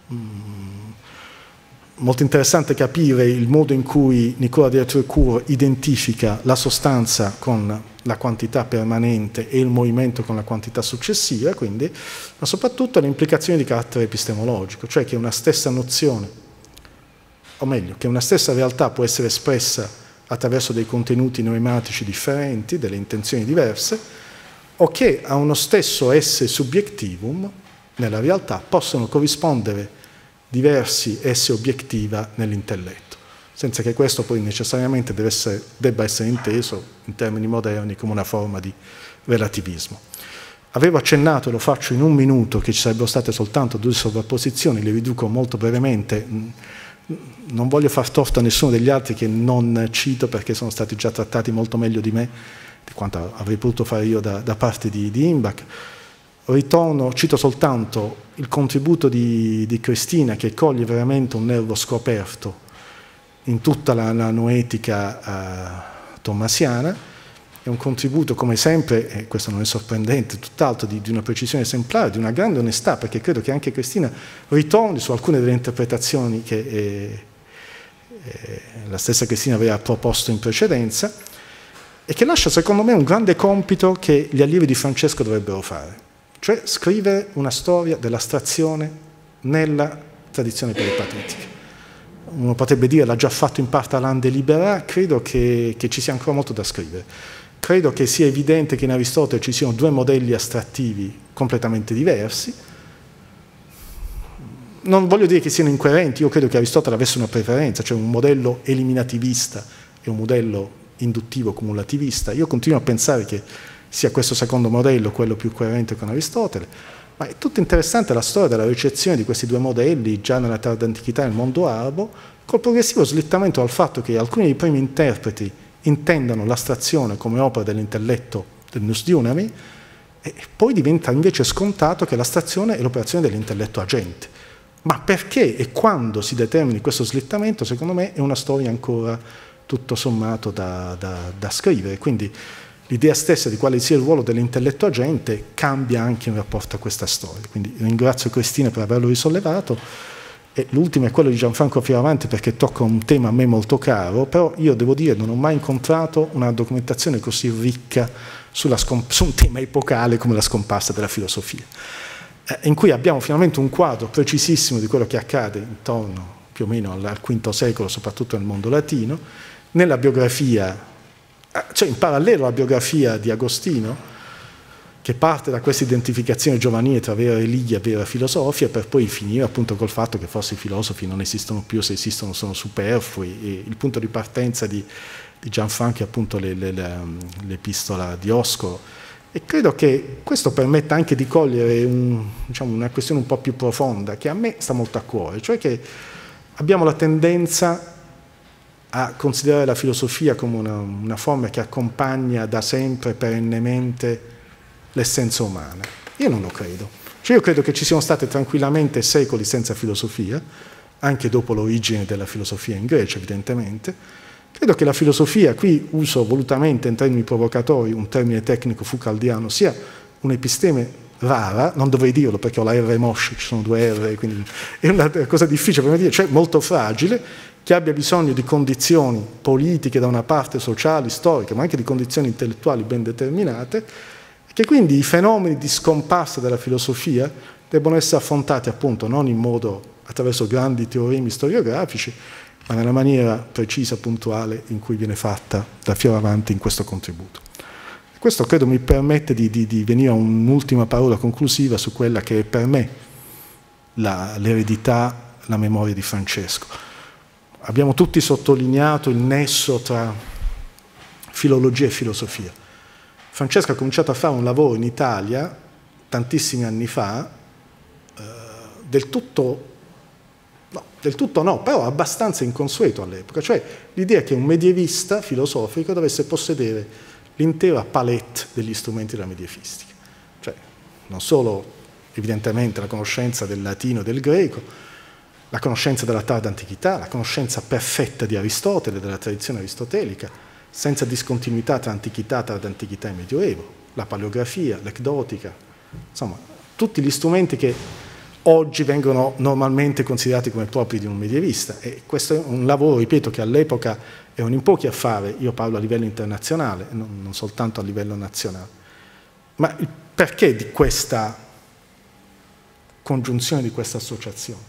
Molto interessante capire il modo in cui Nicola di Autrecourt identifica la sostanza con la quantità permanente e il movimento con la quantità successiva, quindi, ma soprattutto le implicazioni di carattere epistemologico, cioè che una stessa nozione, o meglio, che una stessa realtà può essere espressa attraverso dei contenuti neumatici differenti, delle intenzioni diverse, o che a uno stesso esse subjectivum, nella realtà, possono corrispondere diversi esse obiettiva nell'intelletto, senza che questo poi necessariamente debba essere inteso in termini moderni come una forma di relativismo. Avevo accennato, e lo faccio in un minuto, che ci sarebbero state soltanto due sovrapposizioni, le riduco molto brevemente. Non voglio far torto a nessuno degli altri che non cito perché sono stati già trattati molto meglio di me, di quanto avrei potuto fare io da parte di Imbach. Cito soltanto il contributo di Cristina che coglie veramente un nervo scoperto in tutta la noetica tommasiana. È un contributo, come sempre, e questo non è sorprendente, tutt'altro di una precisione esemplare, di una grande onestà, perché credo che anche Cristina ritorni su alcune delle interpretazioni che la stessa Cristina aveva proposto in precedenza, e che lascia, secondo me, un grande compito che gli allievi di Francesco dovrebbero fare, cioè scrivere una storia dell'astrazione nella tradizione peripatetica. Uno potrebbe dire, l'ha già fatto in parte Alain de Libera, credo che ci sia ancora molto da scrivere. Credo che sia evidente che in Aristotele ci siano due modelli astrattivi completamente diversi. Non voglio dire che siano incoerenti, io credo che Aristotele avesse una preferenza, cioè un modello eliminativista e un modello induttivo cumulativista. Io continuo a pensare che sia questo secondo modello quello più coerente con Aristotele, ma è tutto interessante la storia della ricezione di questi due modelli già nella tarda antichità nel mondo arabo, col progressivo slittamento al fatto che alcuni dei primi interpreti intendano l'astrazione come opera dell'intelletto del nous diunami, e poi diventa invece scontato che l'astrazione è l'operazione dell'intelletto agente. Ma perché e quando si determini questo slittamento, secondo me, è una storia ancora tutto sommato da scrivere. Quindi l'idea stessa di quale sia il ruolo dell'intelletto agente cambia anche in rapporto a questa storia. Quindi ringrazio Cristina per averlo risollevato. E l'ultimo è quello di Gianfranco Fioravanti perché tocca un tema a me molto caro, però io devo dire non ho mai incontrato una documentazione così ricca su un tema epocale come la scomparsa della filosofia, in cui abbiamo finalmente un quadro precisissimo di quello che accade intorno più o meno al V secolo, soprattutto nel mondo latino, nella biografia, cioè in parallelo alla biografia di Agostino, che parte da questa identificazione giovanile tra vera religia e vera filosofia, per poi finire appunto col fatto che forse i filosofi non esistono più, se esistono sono superflui, e il punto di partenza di Gianfranco è appunto l'epistola di Oscolo. E credo che questo permetta anche di cogliere una questione un po' più profonda, che a me sta molto a cuore, cioè che abbiamo la tendenza a considerare la filosofia come una forma che accompagna da sempre, perennemente, l'essenza umana. Io non lo credo. Cioè io credo che ci siano state tranquillamente secoli senza filosofia, anche dopo l'origine della filosofia in Grecia, evidentemente. Credo che la filosofia, qui uso volutamente in termini provocatori un termine tecnico foucauldiano, sia un'episteme rara, non dovrei dirlo perché ho la R moscia, ci sono 2 R, quindi è una cosa difficile per me dire, cioè molto fragile, che abbia bisogno di condizioni politiche da una parte, sociali, storiche, ma anche di condizioni intellettuali ben determinate, che quindi i fenomeni di scomparsa della filosofia debbono essere affrontati appunto non in modo attraverso grandi teoremi storiografici, ma nella maniera precisa, puntuale in cui viene fatta da Fioravanti in questo contributo. Questo credo mi permette di venire a un'ultima parola conclusiva su quella che è per me l'eredità, la memoria di Francesco. Abbiamo tutti sottolineato il nesso tra filologia e filosofia. Francesco ha cominciato a fare un lavoro in Italia tantissimi anni fa, del tutto no, però abbastanza inconsueto all'epoca, cioè l'idea che un medievista filosofico dovesse possedere l'intera palette degli strumenti della medievistica, cioè non solo evidentemente la conoscenza del latino e del greco, la conoscenza della tarda antichità, la conoscenza perfetta di Aristotele, della tradizione aristotelica, senza discontinuità tra antichità, tarda antichità e medioevo, la paleografia, l'ecdotica, insomma, tutti gli strumenti che oggi vengono normalmente considerati come propri di un medievista. E questo è un lavoro, ripeto, che all'epoca erano in pochi a fare, io parlo a livello internazionale, non soltanto a livello nazionale. Ma il perché di questa congiunzione, di questa associazione?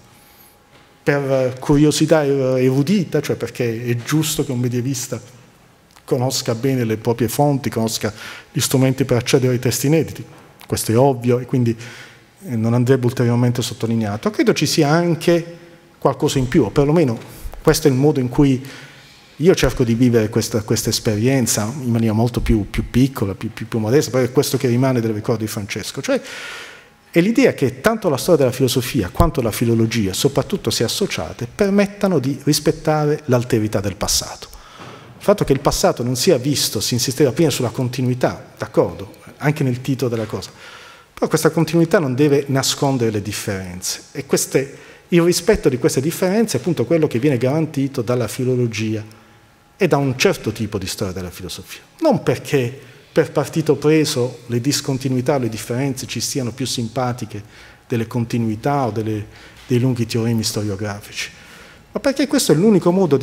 Per curiosità erudita, cioè perché è giusto che un medievista conosca bene le proprie fonti, conosca gli strumenti per accedere ai testi inediti. Questo è ovvio e quindi non andrebbe ulteriormente sottolineato. Credo ci sia anche qualcosa in più, o perlomeno questo è il modo in cui io cerco di vivere questa esperienza in maniera molto più piccola, più modesta, perché è questo che rimane del ricordo di Francesco. Cioè è l'idea che tanto la storia della filosofia quanto la filologia, soprattutto se associate, permettano di rispettare l'alterità del passato. Il fatto che il passato non sia visto, si insisteva prima sulla continuità, d'accordo, anche nel titolo della cosa, però questa continuità non deve nascondere le differenze e il rispetto di queste differenze è appunto quello che viene garantito dalla filologia e da un certo tipo di storia della filosofia. Non perché per partito preso le discontinuità o le differenze ci siano più simpatiche delle continuità o dei lunghi teoremi storiografici, ma perché questo è l'unico modo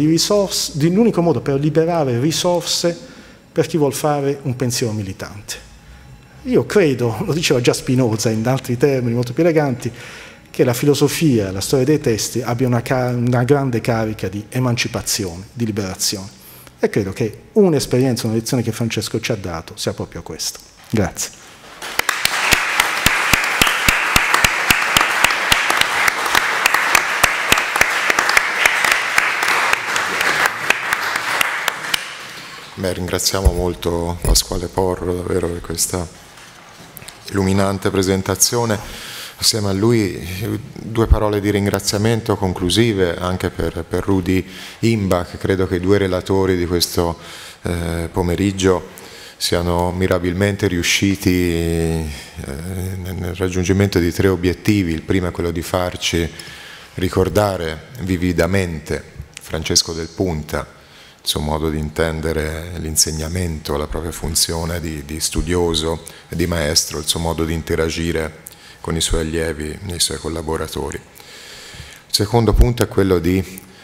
per liberare risorse per chi vuol fare un pensiero militante. Io credo, lo diceva già Spinoza in altri termini molto più eleganti, che la filosofia, la storia dei testi abbia una grande carica di emancipazione, di liberazione. E credo che un'esperienza, una lezione che Francesco ci ha dato sia proprio questa. Grazie. Beh, ringraziamo molto Pasquale Porro davvero per questa illuminante presentazione. Assieme a lui 2 parole di ringraziamento conclusive anche per Rudy Imbach. Credo che i 2 relatori di questo pomeriggio siano mirabilmente riusciti nel raggiungimento di 3 obiettivi. Il primo è quello di farci ricordare vividamente Francesco del Punta, il suo modo di intendere l'insegnamento, la propria funzione di studioso e di maestro, il suo modo di interagire con i suoi allievi e i suoi collaboratori. Il secondo punto è quello di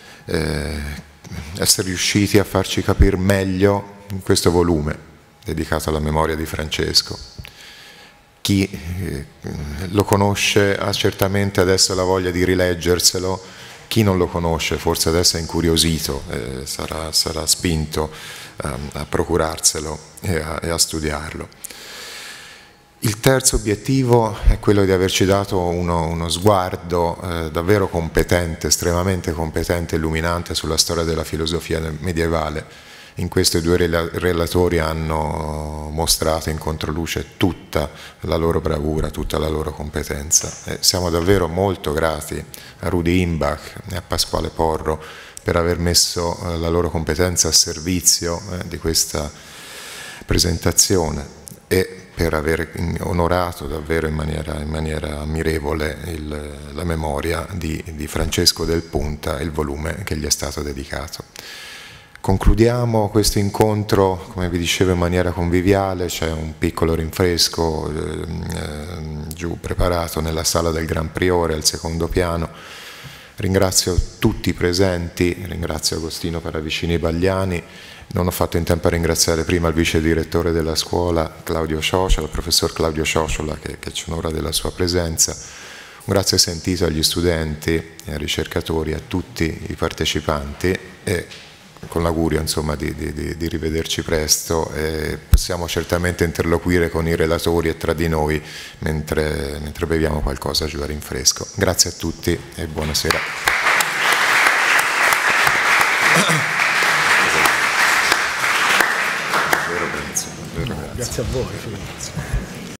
essere riusciti a farci capire meglio in questo volume dedicato alla memoria di Francesco. Chi lo conosce ha certamente adesso la voglia di rileggerselo, chi non lo conosce forse adesso è incuriosito, sarà spinto a procurarselo e a studiarlo. Il terzo obiettivo è quello di averci dato uno sguardo davvero competente, estremamente competente e illuminante sulla storia della filosofia medievale. In questo i due relatori hanno mostrato in controluce tutta la loro bravura, tutta la loro competenza. Siamo davvero molto grati a Rudi Imbach e a Pasquale Porro per aver messo la loro competenza a servizio di questa presentazione e per aver onorato davvero in maniera ammirevole la memoria di Francesco Del Punta e il volume che gli è stato dedicato. Concludiamo questo incontro, come vi dicevo, in maniera conviviale. C'è un piccolo rinfresco giù preparato nella sala del Gran Priore al secondo piano. Ringrazio tutti i presenti, ringrazio Agostino Paravicini Bagliani. Non ho fatto in tempo a ringraziare prima il vice direttore della scuola, Claudio Ciociola, il professor Claudio Ciociola, che ci onora della sua presenza. Un grazie sentito agli studenti, ai ricercatori, a tutti i partecipanti e con l'augurio insomma di rivederci presto. Possiamo certamente interloquire con i relatori e tra di noi mentre beviamo qualcosa giù a rinfresco. Grazie a tutti e buonasera. Grazie a voi.